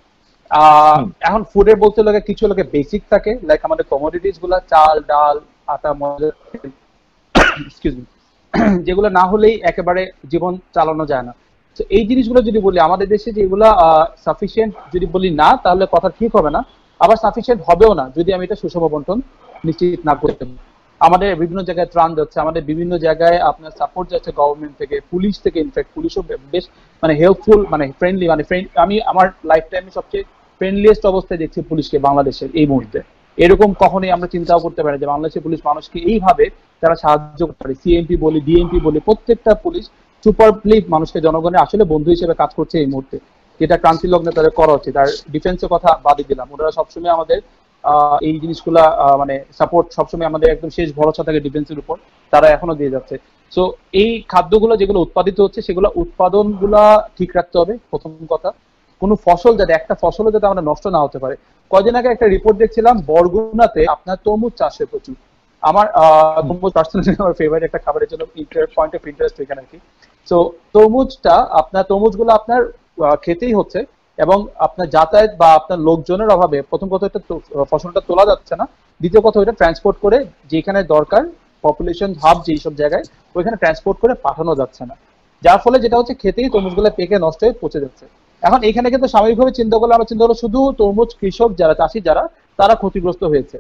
এখন ফুডের বলতে লাগে কিছু লোকে বেসিক থাকে, লাইক আমাদের কমোডিটিস গুলা চাল ডাল আটা ময়দা, এক্সকিউজ মি, যেগুলো না হলেই একেবারে জীবন চালানো যায় না। তো এই জিনিসগুলো যদি বলি আমাদের দেশে যেগুলো সাফিসিয়েন্ট যদি বলি না, তাহলে কথা ঠিক হবে না, আবার সাফিসিয়েন্ট হবেও না যদি আমি এটা সুষম বন্টন নিশ্চিত না করতে পারি। আমাদের বিভিন্ন জায়গায় ত্রাণ যাচ্ছে, আমাদের বিভিন্ন জায়গায় আপনার সাপোর্ট যাচ্ছে গভর্নমেন্ট থেকে, পুলিশ থেকে, ইনফ্যাক্ট পুলিশও বেশ মানে হেল্পফুল, মানে ফ্রেন্ডলি, মানে আমি আমার লাইফ টাইমে সবচেয়ে ফ্রেন্ডলিয়েস্ট অবস্থায় দেখছি পুলিশকে বাংলাদেশের এই মুহূর্তে। এরকম কখনোই আমরা চিন্তাও করতে পারি যে বাংলাদেশের পুলিশ মানুষকে এইভাবে তারা সাহায্য করতে পারে। সিএমপি বলি, ডিএমপি বলি, প্রত্যেকটা পুলিশ সুপারলি মানুষকে, জনগণের আসলে বন্ধু হিসেবে কাজ করছে এই মুহূর্তে, যেটা ক্রান্তি লগ্নে তাদের করা উচিত। আর ডিফেন্সের কথা বাদই দিলাম, ওনারা সবসময় আমাদের এই জিনিসগুলা মানে সাপোর্ট সবসময় আমাদের একদম শেষ ভরসা থাকে ডিফেন্সের উপর, তারা এখনো দিয়ে যাচ্ছে। সো এই খাদ্যগুলো যেগুলো উৎপাদিত হচ্ছে সেগুলো উৎপাদন গুলা ঠিক রাখতে হবে প্রথম কথা। কোনো ফসল যাতে, একটা ফসলও যাতে আমরা নষ্ট না হতে পারে। কয়দিন আগে একটা রিপোর্ট দেখছিলাম বরগুনাতে আপনার তরমুজ চাষে প্রচুর। আমার তরমুজ পার্সোনালি আমার ফেভারিট একটা খাবারের জন্য পয়েন্ট অফ ইন্টারেস্ট এখানে আর কি। তো তরমুজটা আপনার, তরমুজগুলো আপনার খেতেই হচ্ছে, এবং আপনার যাতায়াত বা আপনার লোকজনের অভাবে প্রথম কথা এটা ফসলটা তোলা যাচ্ছে না, দ্বিতীয় কথা ওইটা ট্রান্সপোর্ট করে যেখানে দরকার পপুলেশন হাব যেসব জায়গায় ওইখানে ট্রান্সপোর্ট করে পাঠানো যাচ্ছে না, যার ফলে যেটা হচ্ছে খেতেই তরমুজগুলো পেকে নষ্ট হয়ে পচে যাচ্ছে। এখন এখানে কিন্তু স্বাভাবিকভাবে চিন্তা করলে আমরা চিন্তা করলো শুধু তরমুজ কৃষক যারা, চাষি যারা, তারা ক্ষতিগ্রস্ত হয়েছে।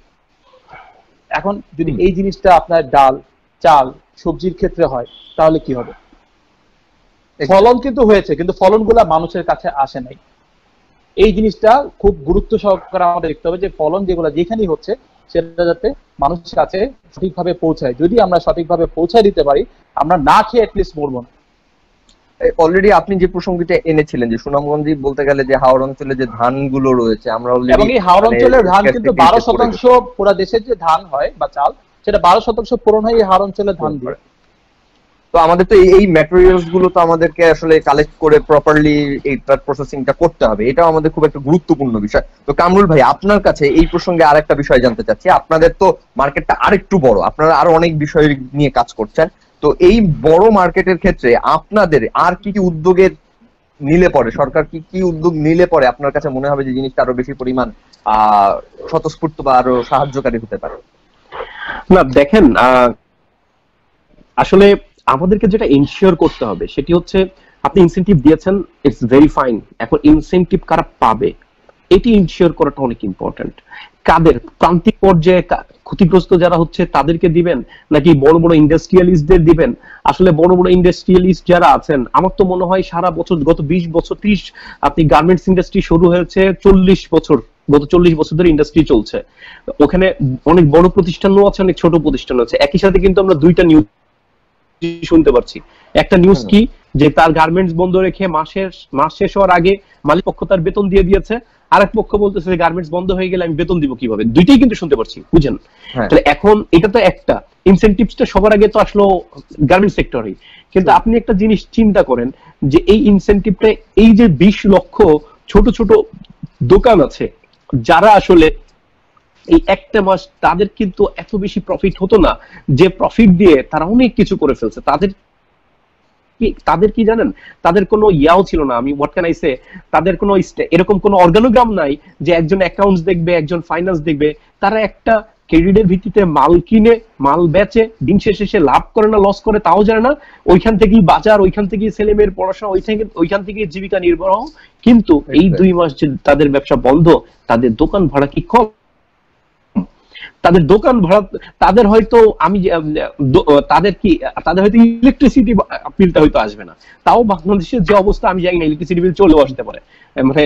এখন যদি এই জিনিসটা আপনার ডাল চাল সবজির ক্ষেত্রে হয় তাহলে কি হবে? ফলন কিন্তু হয়েছে, কিন্তু ফলনগুলা মানুষের কাছে আসে নাই। এই জিনিসটা খুব গুরুত্ব সহকারে আমাদের দেখতে হবে যে ফলন যেগুলো যেখানেই হচ্ছে সেটা যাতে মানুষের কাছে সঠিকভাবে পৌঁছায়। যদি আমরা সঠিকভাবে পৌঁছায় দিতে পারি, আমরা না খেয়ে অ্যাটলিস্ট মরবো না। অলরেডি আপনি যে প্রসঙ্গটা এনেছিলেন যে সুনামগঞ্জে বলতে গেলে যে হাওড় অঞ্চলে যে ধানগুলো রয়েছে, আমরা অলরেডি এবং এই হাওড় অঞ্চলের ধান কিন্তু 12% পুরো দেশের যে ধান হয় বা চাল, সেটা 12% পূরণ হয় এই হাওড় অঞ্চলের ধান দিয়ে। তো আমাদের তো এই ম্যাটেরিয়ালস গুলো তো আমাদেরকে আসলে কালেক্ট করে প্রপারলি এইটার প্রসেসিংটা করতে হবে, এটাও আমাদের খুব একটা গুরুত্বপূর্ণ বিষয়। তো কামরুল ভাই, আপনার কাছে এই প্রসঙ্গে আরেকটা বিষয় জানতে চাচ্ছি। আপনাদের তো মার্কেটটা আরেকটু বড়, আপনারা আরো অনেক বিষয় নিয়ে কাজ করছেন, তো এই বড় মার্কেটের ক্ষেত্রে আপনাদের আর কি কি উদ্যোগের নিলে পরে, সরকার কি কি উদ্যোগ নিলে পরে আপনার কাছে মনে হবে যে জিনিসটা আরো বেশি পরিমাণ স্বতঃস্ফূর্ত বা আরো সাহায্যকারী হতে পারে? না দেখেন, আসলে আমাদেরকে যেটা এনশিওর করতে হবে সেটি হচ্ছে, আপনি ইনসেনটিভ দিয়েছেন, ইটস ভেরি ফাইন, এখন ইনসেনটিভ কারা পাবে এটি এনশিওর করাটা অনেক ইম্পর্টেন্ট। কাদের প্রান্তিক পর্যায়ে ক্ষতিগ্রস্ত যারা হচ্ছে তাদেরকে দিবেন, নাকি বড় বড় ইন্ডাস্ট্রিয়ালিস্টদের দিবেন? আসলে বড় বড় ইন্ডাস্ট্রিয়ালিস্ট যারা আছেন, আমার তো মনে হয় সারা বছর গত 20 বছর 30, আপনি গার্মেন্টস ইন্ডাস্ট্রি শুরু হয়েছে 40 বছর, গত 40 বছর ধরে ইন্ডাস্ট্রি চলছে, ওখানে অনেক বড় প্রতিষ্ঠানও আছে, অনেক ছোট প্রতিষ্ঠান আছে। একই সাথে কিন্তু আমরা দুইটা নিউজ শুনতে পারছি। একটা নিউজ কি, যে তার গার্মেন্টস বন্ধ রেখে মাস শেষ হওয়ার আগে মালিক পক্ষ তার বেতন দিয়ে দিয়েছে, আরেক পক্ষ বলতেছে যে গার্মেন্টস বন্ধ হয়ে গেলে আমি বেতন দিব কিভাবে। দুইটাই কিন্তু শুনতে পাচ্ছি, বুঝেন? তাহলে এখন এটা তো একটা ইনসেনটিভসটা সবার আগে তো আসলো গার্মেন্টস সেক্টরে, কিন্তু আপনি একটা জিনিস চিন্তা করেন যে এই ইনসেনটিভটা, এই যে 20 লক্ষ ছোট ছোট দোকান আছে যারা আসলে এই একটা মাস তাদের কিন্তু এত বেশি প্রফিট হতো না, যে প্রফিট দিয়ে তারা অনেক কিছু করে ফেলছে। তাদের কি জানেন, তাদের কোনো ইয়াও ছিল না, আমি হোয়াট ক্যান আই সে, তাদের কোনো এরকম কোনো অর্গানোগ্রাম নাই যে একজন অ্যাকাউন্টস দেখবে, একজন ফাইন্যান্স দেখবে। তারা একটা ক্রেডিটের ভিত্তিতে মাল কিনে, মাল বেচে, দিন শেষে সে লাভ করে না লস করে তাও জানে না, ওইখান থেকেই বাজার, ওইখান থেকেই ছেলে মেয়ের পড়াশোনা, ওইখান থেকেই জীবিকা নির্বাহ। কিন্তু এই 2 মাস যে তাদের ব্যবসা বন্ধ, তাদের দোকান ভাড়া কি কম? তাদের দোকান ভাড়া, তাদের হয়তো তাদের হয়তো ইলেকট্রিসিটি বিলটা হয়তো আসবে না, তাও বাংলাদেশের যে অবস্থা আমি জানি না, ইলেকট্রিসিটি বিল চলেও আসতে পারে। মানে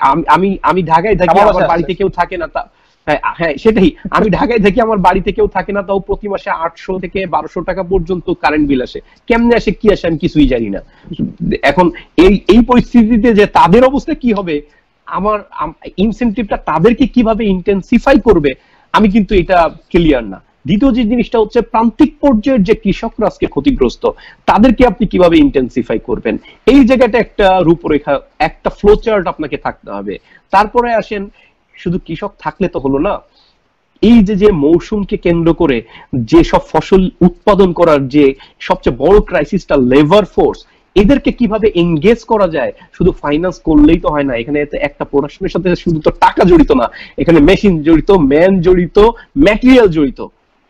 আমি ঢাকায় থাকি, আমার বাড়িতে কেউ থাকে না, হ্যাঁ সেটাই, আমি ঢাকায় থাকি, আমার বাড়িতে কেউ থাকে না, তাও প্রতি মাসে 800 থেকে 1200 টাকা পর্যন্ত কারেন্ট বিল আসে। কেমনে আসে, কি আসে, আমি কিছুই জানি না। এখন এই পরিস্থিতিতে যে তাদের অবস্থা কি হবে, আমার ইনসেনটিভটা তাদেরকে কিভাবে ইন্টেন্সিফাই করবে, আমি কিন্তু এটা ক্লিয়ার না। দ্বিতীয় যে জিনিসটা হচ্ছে, প্রান্তিক পর্যায়ের যে কৃষকরা আজকে ক্ষতিগ্রস্ত, তাদেরকে আপনি কিভাবে ইন্টেন্সিফাই করবেন, এই জায়গাটা একটা রূপরেখা, একটা ফ্লো চার্ট আপনাকে থাকতে হবে। তারপরে আসেন, শুধু কৃষক থাকলে তো হলো না, এই যে মৌসুমকে কেন্দ্র করে যে সব ফসল উৎপাদন করার যে সবচেয়ে বড় ক্রাইসিসটা, লেবার ফোর্স, এদেরকে কিভাবে এনগেজ করা যায়। শুধু ফাইন্যান্স করলেই তো হয় না, এখানে একটা প্রোডাকশনের সাথে শুধু তো টাকা জড়িত না, এখানে মেশিন জড়িত, ম্যান জড়িত, ম্যাটেরিয়াল জড়িত।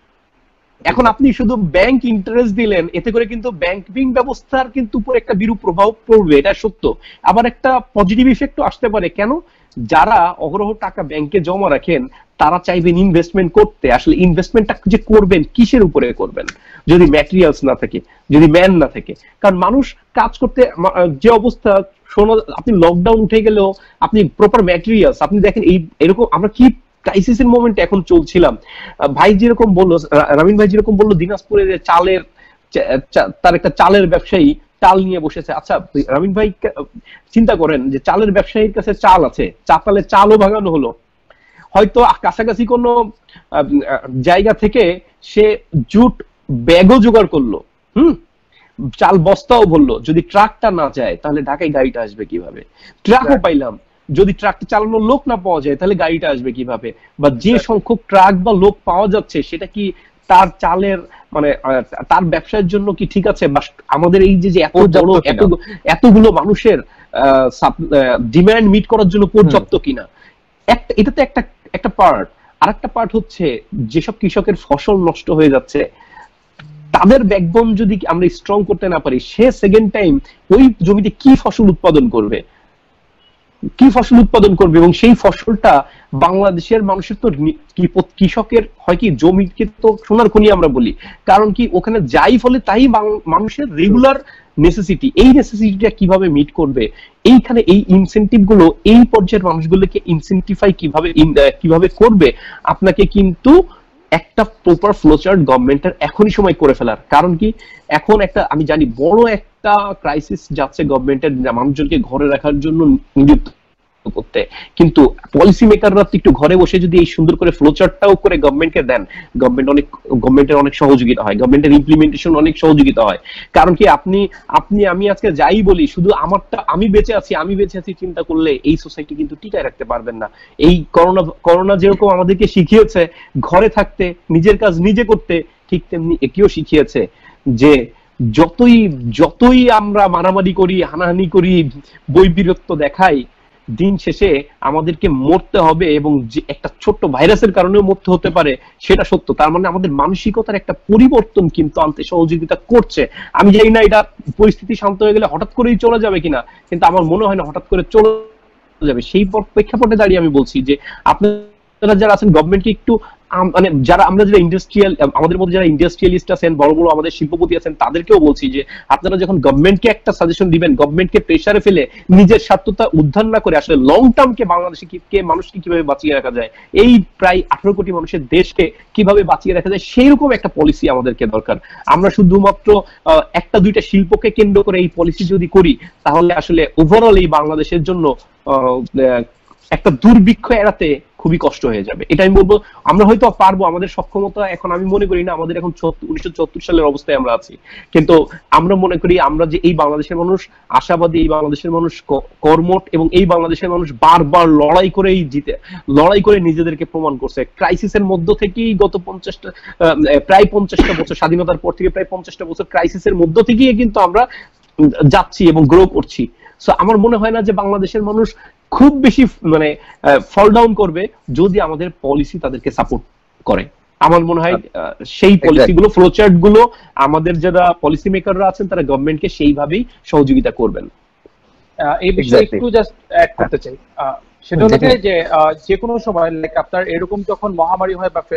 এখন আপনি শুধু ব্যাংক ইন্টারেস্ট দিলেন, এতে করে কিন্তু ব্যাংকিং ব্যবস্থার কিন্তু উপর একটা বিরূপ প্রভাব পড়বে, এটা সত্য। আবার একটা পজিটিভ ইফেক্টও আসতে পারে। কেন? যারা অহরহ টাকা ব্যাংকে জমা রাখেন, তারা চাইবেন ইনভেস্টমেন্ট করতে। আসলে ইনভেস্টমেন্টটা যে করবেন, কিসের উপরে করবেন যদি ম্যাটেরিয়ালস না থাকে, যদি ম্যান না থাকে? কারণ মানুষ কাজ করতে যে অবস্থা, আপনি লকডাউন উঠে গেলেও আপনি প্রপার ম্যাটেরিয়ালস, আপনি দেখেন এরকম আমরা কি ক্রাইসিসের মোমেন্টে এখন চলছিলাম। ভাই যেরকম বললো, রামিন ভাই যেরকম বললো, দিনাজপুরে যে চালের, তার একটা চালের ব্যবসায়ী চাল নিয়ে বসেছে। আচ্ছা রামিন ভাই, চিন্তা করেন যে চালের ব্যবসায়ীর কাছে চাল আছে, চাতালে চালও ভাঙানো হলো, হয়তো কাছাকাছি কোনো জায়গা থেকে সে জুট ব্যাগও জোগাড় করলো, চাল বস্তাও বললো। যদি ট্রাকটা না যায়, তাহলে ঢাকায় গাড়িটা আসবে কিভাবে? ট্রাকও পাইলাম, যদি ট্রাকটা চালানোর লোক না পাওয়া যায়, তাহলে গাড়িটা আসবে কিভাবে? বা যে সংখ্যক ট্রাক বা লোক পাওয়া যাচ্ছে, সেটা কি তার চালের মানে তার ব্যবসার জন্য কি ঠিক আছে? বা আমাদের এই যে এত বড় এতগুলো মানুষের ডিমান্ড মিট করার জন্য পর্যাপ্ত কিনা? এটা তো একটা পার্ট। আর একটা পার্ট হচ্ছে, যেসব কৃষকের ফসল নষ্ট হয়ে যাচ্ছে, তাদের ব্যাকবোন যদি আমরা স্ট্রং করতে না পারি, সে সেকেন্ড টাইম ওই জমিতে কি ফসল উৎপাদন করবে? কি ফসল উৎপাদন করবে, এবং সেই ফসলটা বাংলাদেশের মানুষের তো কৃষকের হয় কি জমিকে তো সোনার খনি আমরা বলি, কারণ কি ওখানে যাই ফলে তাই মানুষের রেগুলার নেসেসিটি, এই নেসেসিটিটা কিভাবে মিট করবে, এইখানে এই ইনসেনটিভ গুলো এই পর্যায়ের মানুষগুলোকে ইনসেন্টিফাই কিভাবে করবে, আপনাকে কিন্তু একটা প্রপার ফ্লোচার্ট গভর্নমেন্টের এখনই সময় করে ফেলার। কারণ কি এখন একটা আমি জানি বড় একটা ক্রাইসিস যাচ্ছে গভর্নমেন্টের মানুষজনকে ঘরে রাখার জন্য নিযুক্ত করতে, কিন্তু পলিসি মেকাররা একটু ঘরে বসে যদি এই সুন্দর করে ফ্লোচার্টটাও করে গভর্নমেন্টকে দেন, গভর্নমেন্টের অনেক সহযোগিতা হয়, গভর্নমেন্টের ইমপ্লিমেন্টেশন অনেক সহযোগিতা হয়। কারণ কি আমি আজকে যাই বলি শুধু আমারটা আমি বেঁচে আছি চিন্তা করলে এই সোসাইটি কিন্তু টিকায় রাখতে পারবেন না। এই করোনা যেরকম আমাদেরকে শিখিয়েছে ঘরে থাকতে, নিজের কাজ নিজে করতে, ঠিক তেমনি একেও শিখিয়েছে যে যতই আমরা মারামারি করি, হানাহানি করি, বৈবিরত্ব দেখাই, দিন শেষে আমাদেরকে মরতে হবে, এবং যে একটা ছোট্ট ভাইরাসের কারণেও মরতে হতে পারে সেটা সত্য। তার মানে আমাদের মানসিকতার একটা পরিবর্তন কিন্তু আনতে সহযোগিতা করছে। আমি জানি না এটা পরিস্থিতি শান্ত হয়ে গেলে হঠাৎ করেই চলে যাবে কিনা, কিন্তু আমার মনে হয় না হঠাৎ করে চলে যাবে। সেই প্রেক্ষাপটে দাঁড়িয়ে আমি বলছি যে আপনারা যারা আছেন গভর্নমেন্টকে একটু মানে যারা আমরা যারা ইন্ডাস্ট্রিয়াল, আমাদের মধ্যে যারা ইন্ডাস্ট্রিয়ালিস্ট আছেন, বড় বড় আমাদের শিল্পপতি আছেন, তাদেরকেও বলছি যে আপনারা যখন গভর্নমেন্টকে একটা সাজেশন দিবেন, গভর্নমেন্টকে প্রেসারে ফেলে নিজের স্বার্থতা উদ্ধার না করে আসলে লং টার্মকে বাংলাদেশে মানুষকে কিভাবে বাঁচিয়ে রাখা যায়, এই প্রায় 18 কোটি মানুষের দেশকে কিভাবে বাঁচিয়ে রাখা যায়, সেই রকম একটা পলিসি আমাদেরকে দরকার। আমরা শুধুমাত্র একটা দুইটা শিল্পকে কেন্দ্র করে এই পলিসি যদি করি, তাহলে আসলে ওভারঅল এই বাংলাদেশের জন্য একটা দুর্ভিক্ষ এড়াতে খুবই কষ্ট হয়ে যাবে। এটা আমি বলবো আমরা হয়তো পারবো, আমাদের সক্ষমতা এখন আমি মনে করি না আমাদের এখন 1974 সালের অবস্থায় আমরা আছি, কিন্তু আমরা মনে করি আমরা যে এই বাংলাদেশের মানুষ আশাবাদী, এই বাংলাদেশের মানুষ কর্মঠ, এবং এই বাংলাদেশের মানুষ বারবার লড়াই করে নিজেদেরকে প্রমাণ করছে। ক্রাইসিসের মধ্য থেকেই গত প্রায় 50টা বছর, স্বাধীনতার পর থেকে প্রায় 50টা বছর ক্রাইসিসের মধ্য থেকেই কিন্তু আমরা যাচ্ছি এবং গ্রো করছি। সো আমার মনে হয় না যে বাংলাদেশের মানুষ খুব বেশি মানে ফল ডাউন করবে যদি আমাদের পলিসি তাদেরকে সাপোর্ট করে। আমার মনে হয় সেই পলিসিগুলো, ফ্লোচার্ট গুলো আমাদের যারা পলিসি মেকাররা আছেন তারা গভর্নমেন্টকে সেইভাবেই সহযোগিতা করবেন। এই বিষয়ে একটু জাস্ট অ্যাড করতে চাই, সেটা হচ্ছে যে কোনো সময় লাইক আপনার এরকম যখন মহামারী হয় বা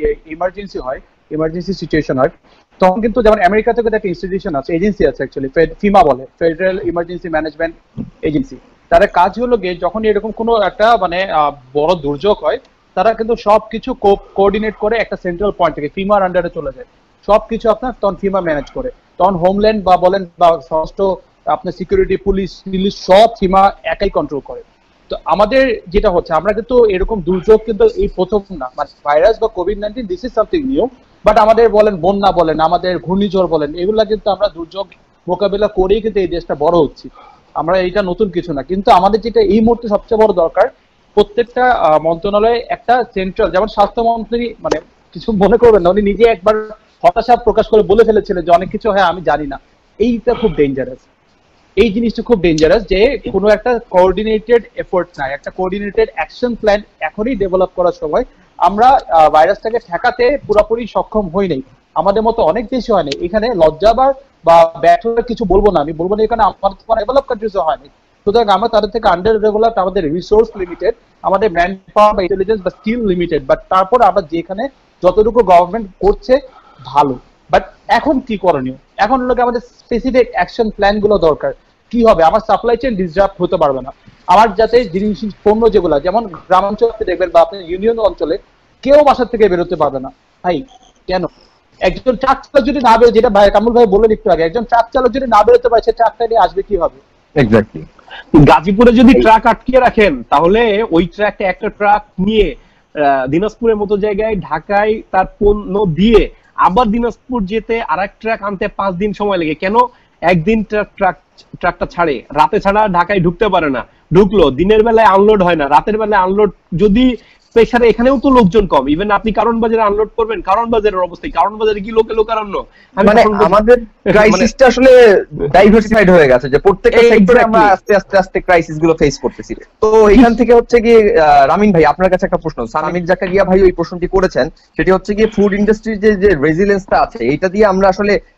ইমার্জেন্সি সিচুয়েশন হয়, তখন কিন্তু যেমন আমেরিকা থেকে একটা ইনস্টিটিউশন আছে, এজেন্সি আছে অ্যাকচুয়ালি, ফিমা বলে, ফেডারেল ইমার্জেন্সি ম্যানেজমেন্ট এজেন্সি। তারা কাজ হলো গিয়ে যখন এরকম কোনো একটা মানে বড় দুর্যোগ হয়, তারা কিন্তু সবকিছু কোঅর্ডিনেট করে একটা সেন্ট্রাল পয়েন্ট থেকে ফিমার আন্ডারে চলে যায়, সবকিছু আপনার তখন ফিমা ম্যানেজ করে। তখন হোমল্যান্ড বা বলেন বা ষষ্ঠ আপনার সিকিউরিটি, পুলিশ সব ফিমা একাই কন্ট্রোল করে। তো আমাদের যেটা হচ্ছে, আমরা কিন্তু এরকম দুর্যোগ কিন্তু এই প্রথম না, মানে ভাইরাস বা কোভিড-19 this is something new, but আমাদের বলেন বন্যা বলেন, আমাদের ঘূর্ণিঝড় বলেন, এগুলা কিন্তু আমরা দুর্যোগ মোকাবিলা করেই কিন্তু এই দেশটা বড় হচ্ছি। আমরা এটা নতুন কিছু না, কিন্তু আমাদের যেটা এই মুহূর্তে সবচেয়ে বড় দরকার, প্রত্যেকটা মন্ত্রণালয়ে একটা সেন্ট্রাল, যেমন স্বাস্থ্যমন্ত্রী মানে কিছু মনে করবেন না, উনি নিজে একবার হতাশা প্রকাশ করে বলে ফেলেছিলেন যে অনেক কিছু হয় আমি জানি না। এইটা খুব ডেঞ্জারাস, এই জিনিসটা খুব ডেঞ্জারাস যে কোনো একটা কোঅর্ডিনেটেড এফোর্ট নাই, একটা কোঅর্ডিনেটেড অ্যাকশন প্ল্যান এখনই ডেভেলপ করার সময়। আমরা ভাইরাসটাকে ঠেকাতে পুরোপুরি সক্ষম হই নাই, আমাদের মতো অনেক দেশে হয় নাই। এখানে লজ্জা বা ব্যর্থতার কিছু বলবো না, আমি বলবো না এখানে আমাদের ডেভেলপ কান্ট্রিজও হয়নি। সুতরাং আমরা তাদের থেকে আন্ডার ডেভেলপড, আমাদের রিসোর্স লিমিটেড, আমাদের ম্যান পাওয়ার বা ইন্টেলিজেন্স বা স্কিল লিমিটেড, বাট তারপর আমরা যেখানে যতটুকু গভর্নমেন্ট করছে ভালো, বাট এখন কি করণীয়? এখন হলো আমাদের স্পেসিফিক অ্যাকশন প্ল্যান গুলো দরকার। কি হবে? আমার সাপ্লাই চেইন ডিসরাপ্ট হতে পারবে না, আমার যাতে জিনিস পণ্য যেগুলো, যেমন গ্রামাঞ্চলে দেখবেন বা আপনার ইউনিয়ন অঞ্চলে কেউ বাসার থেকে বেরোতে পারবে না। ভাই কেন? একজন ট্রাক চালক যদি না বেরো, যেটা ভাই কামরুল ভাই বললেন একটু আগে, একজন ট্রাক চালক যদি না বেরোতে পারে, সে ট্রাকটা নিয়ে আসবে কি হবে? এক্স্যাক্টলি। গাজীপুরে যদি ট্রাক আটকে রাখেন, তাহলে ওই ট্রাকটা একটা ট্রাক নিয়ে দিনাজপুরের মতো জায়গায় ঢাকায় তার পণ্য দিয়ে আবার দিনাজপুর যেতে আরেক ট্রাক আনতে 5 দিন সময় লাগে। কেন? একদিন ট্রাকটা ছাড়ে, রাতে ছাড়া ঢাকায় ঢুকতে পারে না, ঢুকলো দিনের বেলায় আনলোড হয় না, রাতের বেলায় আনলোড যদি প্রেসারে, এখানেও তো লোকজন কম। ইভেন আপনি কারণ বাজারে আনলোড করবেন, কারণ বাজারের অবস্থা, কারণ বাজারে কি লোকারণ্য। মানে আমাদের ক্রাইসিসটা আসলে ডাইভার্সিফাইড হয়ে গেছে, যে প্রত্যেকটা সেক্টরে আমরা আস্তে ক্রাইসিস গুলো ফেস করতেছি। তো এখান থেকে হচ্ছে কি রামিন ভাই আপনার কাছে একটা প্রশ্ন, সামির জাকারিয়া ভাই ওই প্রশ্নটি করেছেন, সেটি হচ্ছে কি ফুড ইন্ডাস্ট্রির যে রেজিলিয়েন্সটা আছে, এটা দিয়ে আমরা আসলে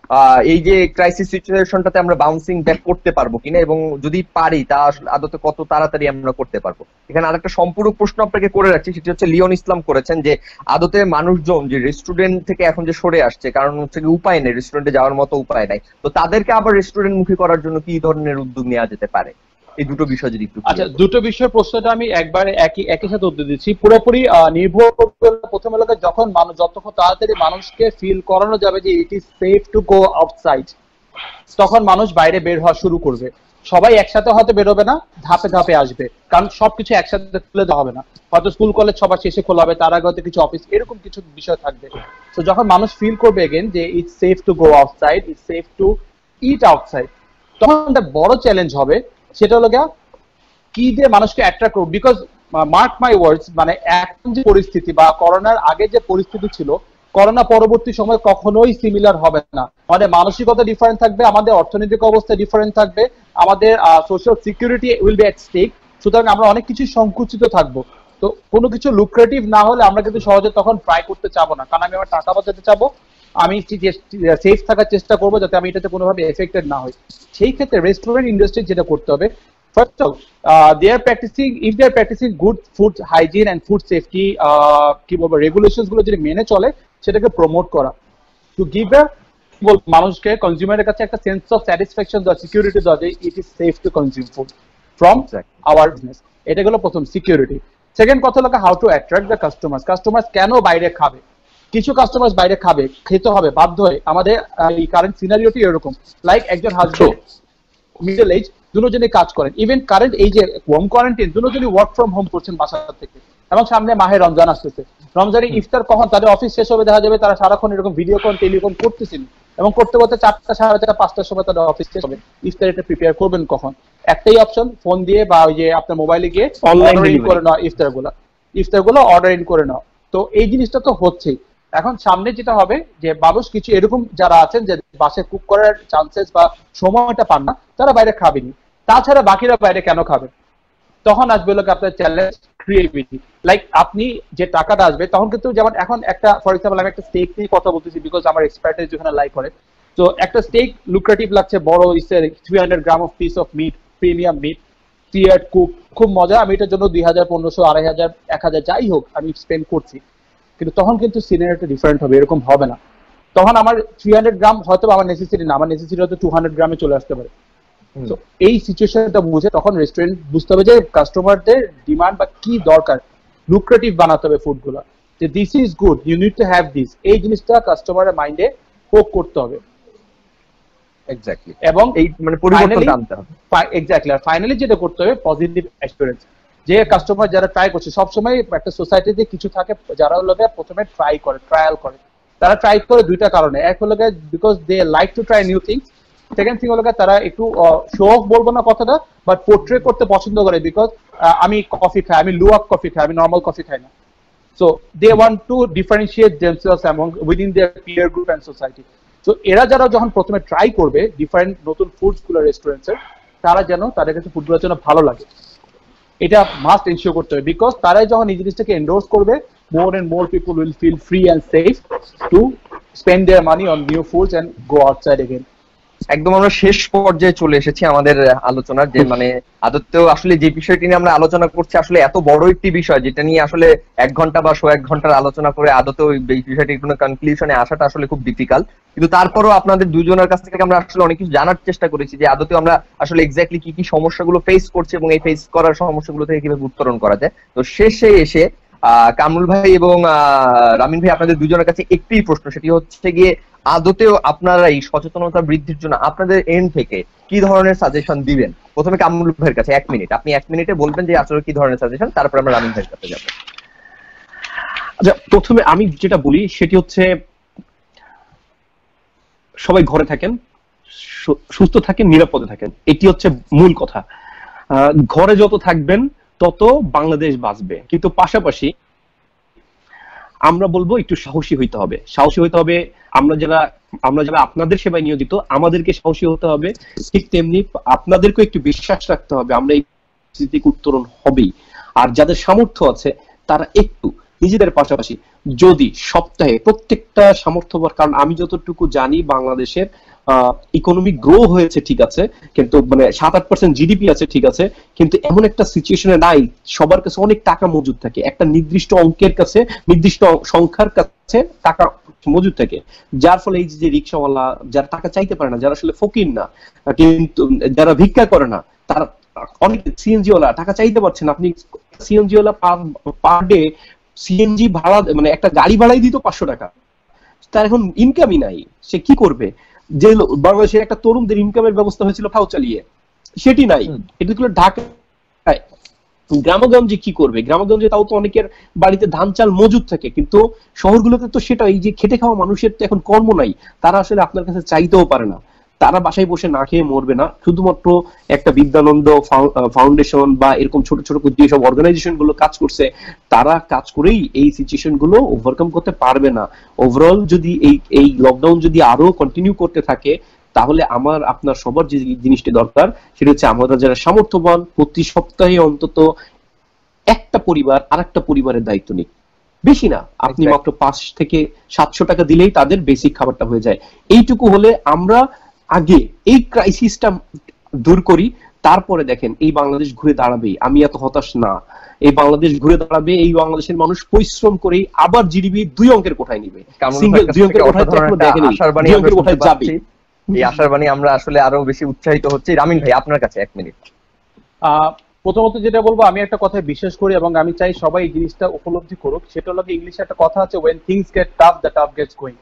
এই যে ক্রাইসিস সিচুয়েশনটাতে আমরা বাউন্সিং ব্যাক করতে পারবো কিনা, এবং যদি পারি তা আসলে আদতে কত তাড়াতাড়ি আমরা করতে পারবো। এখানে আরেকটা সম্পূর্ণ প্রশ্ন আপনাকে করে রাখছি, সেটি হচ্ছে লিওন ইসলাম করেছেন যে আদতে মানুষজন যে রেস্টুরেন্ট থেকে এখন যে সরে আসছে, কারণ হচ্ছে কি উপায় নেই, রেস্টুরেন্টে যাওয়ার মতো উপায় নাই, তো তাদেরকে আবার রেস্টুরেন্ট মুখী করার জন্য কি ধরনের উদ্যোগ নেওয়া যেতে পারে? এই দুটো বিষয় যদি একটু আচ্ছা, দুটো বিষয়ের প্রশ্নটা আমি একবারে একই সাথে উত্তর দিচ্ছি। পুরোপুরি নির্ভর করবে প্রথম এলাকায় যখন মানুষ যতক্ষণ তাড়াতাড়ি মানুষকে ফিল করানো যাবে যে it is safe to go outside, তখন মানুষ বাইরে বের হওয়া শুরু করবে। সবাই একসাথে হয়তো বেরোবে না, ধাপে ধাপে আসবে, কারণ সবকিছু একসাথে খুলে দেওয়া হবে না। হয়তো স্কুল কলেজ সবার শেষে খোলা হবে, তার আগে হয়তো কিছু অফিস, এরকম কিছু বিষয় থাকবে। তো যখন মানুষ ফিল করবে এগেন যে it's safe to go outside, it's safe to eat outside, তখন একটা বড় চ্যালেঞ্জ হবে, সেটা হলো কি দিয়ে মানুষকে অ্যাট্রাক্ট করবো। বিকজ মার্ক মাই ওয়ার্ডস, মানে এখন যে পরিস্থিতি বা করোনার আগে যে পরিস্থিতি ছিল, করোনা পরবর্তী সময় কখনোই সিমিলার হবে না। আমাদের মানসিকতা ডিফারেন্ট থাকবে, আমাদের অর্থনৈতিক অবস্থা ডিফারেন্ট থাকবে, আমাদের social security will be at stake. সুতরাং আমরা অনেক কিছু সংকুচিত থাকবো। তো কোনো কিছু লুক্রেটিভ না হলে আমরা কিন্তু সহজে তখন ট্রাই করতে চাবো না, কারণ আমি আমার টাকা বাঁচাতে চাবো, আমি সেফ থাকার চেষ্টা করবো যাতে আমি এটাতে কোনোভাবে এফেক্টেড না হই। সেই ক্ষেত্রে রেস্টুরেন্ট ইন্ডাস্ট্রি যেটা করতে হবে, first of all, if they are practicing good food hygiene and food safety কি বলবো regulations গুলো যদি মেনে চলে, সেটাকে প্রমোট করা, to give a মানুষকে কনজিউমারের কাছে একটা সেন্স অফ স্যাটিসফ্যাকশন দেওয়া, সিকিউরিটি দেওয়া যে it is safe to consume food from our business. এটা গেলো প্রথম, সিকিউরিটি। সেকেন্ড কথা হলো how to attract the customers কেন বাইরে খাবে। কিছু কাস্টমার্স বাইরে খাবে, খেতে হবে বাধ্য হয়ে। আমাদের এই কারেন্ট সিনারিওটি এরকম, লাইক একজন হাজবেন্ড মিডল এজ, দুজনেই কাজ করেন, ইভেন কারেন্ট এই যে হোম কোয়ারেন্টাইন, দুজনেই ওয়ার্ক ফ্রম হোম করছেন বাসা থেকে, এবং সামনে মাহে রমজান আসতেছে। রমজানে ইফতার কখন তাদের অফিস শেষ হবে, দেখা যাবে তারা সারাক্ষণ এরকম ভিডিও কল টেলিফোন করতেছেন, এবং করতে করতে 4টা, 4:30, 5টার সময় তাদের অফিস শেষ হবে। ইফতার এটা প্রিপেয়ার করবেন কখন? একটাই অপশন, ফোন দিয়ে বা ওই যে আপনার মোবাইলে গিয়ে অনলাইন করে নেওয়া, ইফতারগুলো অর্ডার ইন করে নেওয়া। তো এই জিনিসটা তো হচ্ছেই। এখন সামনে যেটা হবে যে মানুষ কিছু এরকম যারা আছেন যে বাসায় কুক করার চান্সেস বা সময়টা পান না, তারা বাইরে খাবেনি। তাছাড়া বাকিরা বাইরে কেন খাবে? তখন আসবে লোক আপনার চ্যালেঞ্জ ক্রিয়েটিভিটি। লাইক আপনি যে টাকাটা আসবে তখন কিন্তু, যেমন এখন একটা ফর এক্সাম্পল আমি একটা স্টেক নিয়ে কথা বলতেছি, বিকজ আমার এক্সপার্টাইজ যেখানে লাই করে। তো একটা স্টেক লুক্রেটিভ লাগছে, বড় 300 gram of piece of meat, premium meat, tiered cook, খুব মজা। আমি এটার জন্য 2000, 1500, 2500, 1000 যাই হোক আমি স্পেন্ড করছি। কিন্তু তখন কিন্তু সিনারিওটা ডিফারেন্ট হবে, এরকম হবে না। তখন আমার 300 গ্রাম হয়তো আমার নেসেসিটি না, আমার নেসেসিটি হয়তো 200 গ্রামে চলে আসতে পারে। তো এই সিচুয়েশনটা বুঝে তখন রেস্টুরেন্ট বুঝতে হবে যে কাস্টমারদের ডিমান্ড বা কি দরকার, লুক্রেটিভ বানাতে হবে ফুডগুলো, যে this is good, you need to have this, এই জিনিসটা কাস্টমারের মাইন্ডে পোক করতে হবে। এক্স্যাক্টলি, এবং এই মানে পরিবর্তন আনতে হবে। এক্স্যাক্টলি। আর ফাইনালি যেটা করতে হবে, পজিটিভ অ্যাসুরেন্স, যে কাস্টমার যারা ট্রাই করছে, সবসময় একটা সোসাইটিতে কিছু থাকে যারা হলো প্রথমে ট্রায়াল করে। তারা ট্রাই করে দুইটা কারণে, এক হলো because they like to try new things, second thing হলো তারা একটু শো অফ বলবো না কথাটা, বাট পোর্ট্রে করতে পছন্দ করে, বিকজ আমি কফি খাই, আমি লুয়াক কফি খাই, আমি নর্মাল কফি খাই না। So they want to differentiate themselves among within their peer group and society. তো এরা যারা যখন প্রথমে ট্রাই করবে ডিফারেন্ট নতুন ফুডস গুলো রেস্টুরেন্টসের, তারা যেন তাদের কাছে ফুডগুলোর জন্য ভালো লাগে, এটা মাস্ট এনশিওর করতে হবে। বিকজ তারাই যখন এই জিনিসটাকে এন্ডোর্স করবে, more and more people will feel free and safe to spend their money on new foods and go outside again. একদম আমরা শেষ পর্যায়ে চলে এসেছি আমাদের আলোচনার, যে মানে আদতেও আসলে যে বিষয়টি নিয়ে আমরা আলোচনা করছি আসলে এত বড় একটি বিষয়, যেটা নিয়ে আসলে 1 ঘন্টা বা 1 ঘন্টার আলোচনা করে আদতেও এই বিষয়টির কোনো কনক্লুশনে আসাটা আসলে খুব ডিফিকাল্ট। কিন্তু তারপরও আপনাদের দুজনের কাছ থেকে আমরা আসলে অনেক কিছু জানার চেষ্টা করেছি, যে আদতেও আমরা আসলে এক্স্যাক্টলি কি কি সমস্যাগুলো ফেস করছি এবং এই ফেস করার সমস্যাগুলো থেকে কিভাবে উত্তরণ করা যায়। তো শেষে এসে কামরুল ভাই এবং রামিন ভাই, আপনাদের দুজনের কাছে একটি প্রশ্ন, সেটি হচ্ছে গিয়ে আদতেও আপনারা এই সচেতনতা বৃদ্ধির জন্য আপনাদের এন্ড থেকে কি ধরনের সাজেশন দিবেন? প্রথমে কামরুল ভাইয়ের কাছে 1 মিনিট, আপনি 1 মিনিটে বলবেন যে আসলে কি ধরনের সাজেশন, তারপর আমরা রামিন ভাইয়ের কাছে যাব। আচ্ছা, প্রথমে আমি যেটা বলি সেটি হচ্ছে সবাই ঘরে থাকেন, সুস্থ থাকেন, নিরাপদে থাকেন, এটি হচ্ছে মূল কথা। ঘরে যত থাকবেন তত বাংলাদেশ বাঁচবে। কিন্তু পাশাপাশি আমরা বলবো একটু সাহসী হইতে হবে, আমরা যারা আপনাদের সেবায় নিয়োজিত, আমাদেরকে সাহসী হতে হবে। ঠিক তেমনি আপনাদেরকে একটু বিশ্বাস রাখতে হবে আমরা এই পরিস্থিতি থেকে উত্তরণ হবেই। আর যাদের সামর্থ্য আছে তারা একটু নিজেদের পাশাপাশি যদি সপ্তাহে প্রত্যেকটা সামর্থ্যবান, কারণ আমি যতটুকু জানি বাংলাদেশের ইকোনমিক গ্রো হয়েছে ঠিক আছে, কিন্তু মানে 7-8% জিডিপি আছে ঠিক আছে, কিন্তু এমন একটা সিচুয়েশনে নাই সবার কাছে অনেক টাকা মজুদ থাকে, একটা নির্দিষ্ট অঙ্কের কাছে, নির্দিষ্ট সংখ্যার কাছে টাকা মজুদ থাকে, যার ফলে এই যে রিক্সাওয়ালা যারা টাকা চাইতে পারে না, যারা আসলে ফকির না, কিন্তু যারা ভিক্ষা করে না, তারা অনেক, সিএনজি ওয়ালা টাকা চাইতে পারছেন, আপনি সিএনজি ওয়ালা পার ডে সিএনজি ভাড়া মানে একটা গাড়ি ভাড়াই দিত 500 টাকা, তার এখন ইনকামই নাই, সে কি করবে? যে বাংলাদেশের একটা তরুণদের ইনকামের ব্যবস্থা হয়েছিল ফাও চালিয়ে, সেটি নাই। এগুলো ঢাকায় গ্রামগঞ্জে কি করবে? গ্রামগঞ্জে তাও তো অনেকের বাড়িতে ধান চাল মজুদ থাকে, কিন্তু শহরগুলোতে তো সেটা, এই যে খেটে খাওয়া মানুষের তো এখন কর্ম নাই, তারা আসলে আপনার কাছে চাইতেও পারে না, তারা বাসায় বসে না খেয়ে মরবে না, শুধুমাত্র একটা বিদ্যানন্দ ফাউন্ডেশন বা এরকম ছোট ছোট যেসব অর্গানাইজেশন গুলো কাজ করছে, তারা কাজ করেই এই সিচুয়েশন গুলো ওভারকাম করতে পারবে না। ওভারঅল যদি এই লকডাউন যদি আরো কন্টিনিউ করতে থাকে, তাহলে আমার আপনার সবার যে জিনিসটি দরকার সেটা হচ্ছে আমরা যারা সামর্থ্যবান প্রতি সপ্তাহে অন্তত একটা পরিবার আরেকটা পরিবারের দায়িত্ব নিক, বেশি না, আপনি মাত্র 500 থেকে 700 টাকা দিলেই তাদের বেসিক খাবারটা হয়ে যায়। এইটুকু হলে আমরা আগে এই ক্রাইসিসটা দূর করি, তারপরে দেখেন এই বাংলাদেশ ঘুরে দাঁড়াবে। আমি এত হতাশ না, এই বাংলাদেশ ঘুরে দাঁড়াবে, এই বাংলাদেশের মানুষ পরিশ্রম করে আবার জিডিপি 2 অঙ্কের কোঠায় নিবে, সিঙ্গেল 2 অঙ্কের কোঠায় এখনো দেখেনি, 2 অঙ্কের কোঠায় যাবে। এই আশার বাণী আমরা আসলে আরো বেশি উৎসাহিত হচ্ছি। রামিন ভাই, আপনার কাছে 1 মিনিট। প্রথমত যেটা বলবো, আমি একটা কথায় বিশ্বাস করি এবং আমি চাই সবাই এই জিনিসটা উপলব্ধি করুক, সেটা হলো ইংলিশে একটা কথা আছে, when things get tough the tough gets going।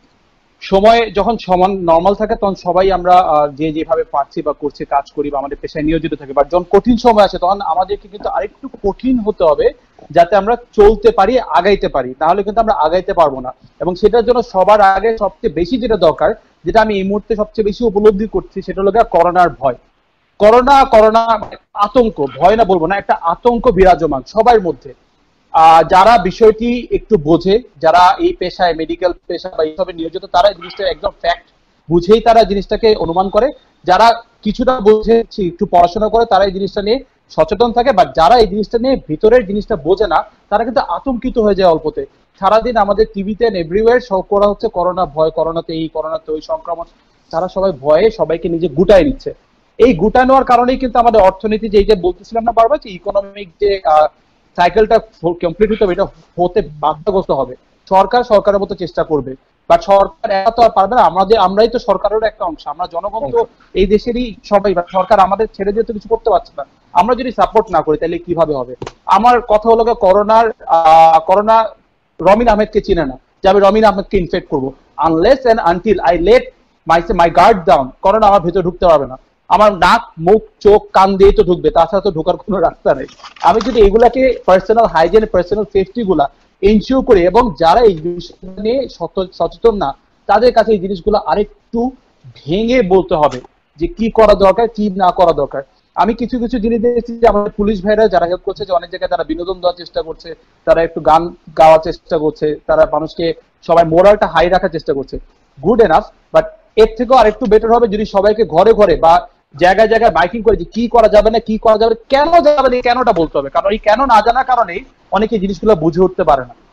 সময় যখন সমান নর্মাল থাকে তখন সবাই আমরা যে যেভাবে পারছি বা করছি কাজ করি বা আমাদের পেশায় নিয়োজিত থাকি, বাট যখন কঠিন সময় আসে তখন আমাদেরকে কিন্তু আরেকটু কঠিন হতে হবে যাতে আমরা চলতে পারি, আগাইতে পারি, তাহলে কিন্তু আমরা আগাইতে পারবো না। এবং সেটার জন্য সবার আগে সবচেয়ে বেশি যেটা দরকার, যেটা আমি এই মুহূর্তে সবচেয়ে বেশি উপলব্ধি করছি, সেটা হলো করোনার ভয়। করোনা আতঙ্ক, ভয় না বলবো না, একটা আতঙ্ক বিরাজমান সবার মধ্যে। যারা বিষয়টি একটু বোঝে, যারা এই পেশায় মেডিকেল পেশা বা এইসবে নিয়োজিত, তারা এই জিনিসটা একদম ফ্যাক্ট বুঝেই তারা জিনিসটাকে অনুমান করে। যারা কিছুটা বুঝে একটু পড়াশোনা করে তারা এই জিনিসটা নিয়ে সচেতন থাকে, বাট যারা এই জিনিসটা নিয়ে ভিতরের জিনিসটা বোঝে না তারা কিন্তু আতঙ্কিত হয়ে যায় অল্পতে। সারাদিন আমাদের টিভিতে এভরিওয়্যার শো করা হচ্ছে করোনা ভয়, করোনাতে এই, করোনাতে ওই সংক্রমণ, তারা সবাই ভয়ে সবাইকে নিজে গুটায় নিচ্ছে। এই গুটানোর কারণেই কিন্তু আমাদের অর্থনীতি, যে বলতেছিলাম না বারবার, যে ইকোনমিক যে সাইকেলটা কমপ্লিট হতে হবে, এটা হতে বাধাগ্রস্ত হবে। সরকার সরকারের মতো চেষ্টা করবে, বাট সরকার একা তো আর পারবে না। আমরাই তো সরকারের একটা অংশ, আমরা জনগণ তো এই দেশেরই সবাই, সরকার আমাদের ছেড়ে দিয়ে তো কিছু করতে পারছে না। আমরা যদি সাপোর্ট না করি তাহলে কিভাবে হবে? আমার কথা হলো করোনা রমিন আহমেদকে চিনে না যে আমি রমিন আহমেদকে ইনফেক্ট করবো। Unless and until I let my guard down, corona আমার ভেতরে ঢুকতে পারবে না। আমার নাক, মুখ, চোখ, কান দিয়ে তো ঢুকবে, তাছাড়া তো ঢোকার কোনো রাস্তা নেই। আমি যদি এগুলাকে পার্সোনাল হাইজিন, পার্সোনাল সেফটি গুলা এনশিওর করি, এবং যারা এই বিষয় নিয়ে সচেতন না তাদের কাছে এই জিনিসগুলো আরেকটু ভেঙে বলতে হবে যে কি করা দরকার, কি না করা দরকার। আমি কিছু কিছু জিনিস দেখেছি যে আমাদের পুলিশ ভাইরা যারা হেল্প করছে, যে অনেক জায়গায় তারা বিনোদন দেওয়ার চেষ্টা করছে, তারা একটু গান গাওয়ার চেষ্টা করছে, তারা মানুষকে সবাই মোরালটা হাই রাখার চেষ্টা করছে, গুড এনাফ। বাট এর থেকেও আরেকটু বেটার হবে যদি সবাইকে ঘরে ঘরে বা জায়গায় জায়গায় মাইকিং করে যে কি করা যাবে না, কি করা যাবে, কেন যাবে না, কেনটা বলতে হবে। কারণ এই কেন না জানার কারণেই অনেকে জিনিসগুলো বুঝে উঠতে পারে না।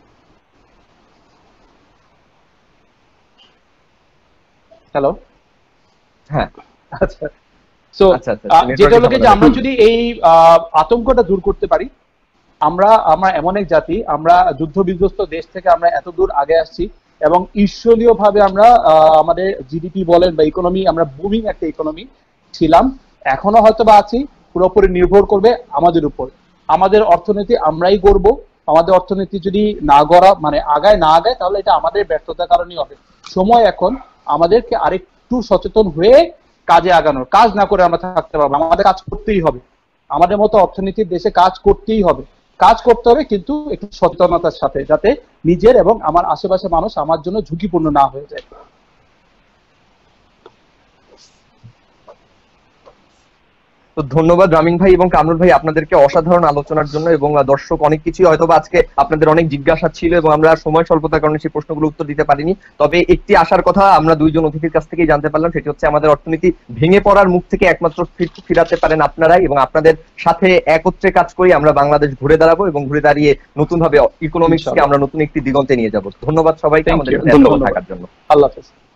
হ্যালো, হ্যাঁ, আচ্ছা। সো যেটা হলো যে আমরা যদি এই আতঙ্কটা দূর করতে পারি, আমরা এমন এক জাতি, আমরা যুদ্ধ বিধ্বস্ত দেশ থেকে আমরা এত দূর আগে আসছি, এবং ঈশ্বরীয় ভাবে আমরা আমাদের জিডিপি বলেন বা ইকোনমি, আমরা বুমিং একটা ইকোনমি ছিলাম, এখনো হয়তো বা আছি। পুরোপুরি নির্ভর করবে আমাদের উপর। আমাদের অর্থনীতি আমরাই গড়ব। আমাদের অর্থনীতি যদি না গড়া মানে আগায় না আগায়, তাহলে এটা আমাদের ব্যর্থতার কারণেই হবে। সময় এখন আমাদেরকে আরেকটু সচেতন হয়ে কাজে আগানোর। কাজ না করে আমরা থাকতে পারবো, আমাদের কাজ করতেই হবে। আমাদের মতো অর্থনীতির দেশে কাজ করতেই হবে, কাজ করতে হবে, কিন্তু একটু সচেতনতার সাথে, যাতে নিজের এবং আমার আশেপাশে মানুষ আমার জন্য ঝুঁকিপূর্ণ না হয়ে যায়। তো ধন্যবাদ রামিন ভাই এবং কামরুল ভাই আপনাদেরকে অসাধারণ আলোচনার জন্য, এবং দর্শক অনেক কিছুই হয়তো আজকে আপনাদের অনেক জিজ্ঞাসা ছিল এবং আমরা সময় স্বল্পতার কারণে সেই প্রশ্নগুলো উত্তর দিতে পারিনি। তবে একটি আশার কথা আমরা দুইজন অতিথির কাছ থেকেই জানতে পারলাম, সেটি হচ্ছে আমাদের অর্থনীতি ভেঙে পড়ার মুখ থেকে একমাত্র ফিরাতে পারেন আপনারাই, এবং আপনাদের সাথে একত্রে কাজ করি আমরা বাংলাদেশ ঘুরে দাঁড়াবো এবং ঘুরে দাঁড়িয়ে নতুন ভাবে ইকোনমিক্সকে আমরা নতুন একটি দিগন্তে নিয়ে যাব। ধন্যবাদ সবাইকে আমাদের সাথে থাকার জন্য। আল্লাহ হাফেজ।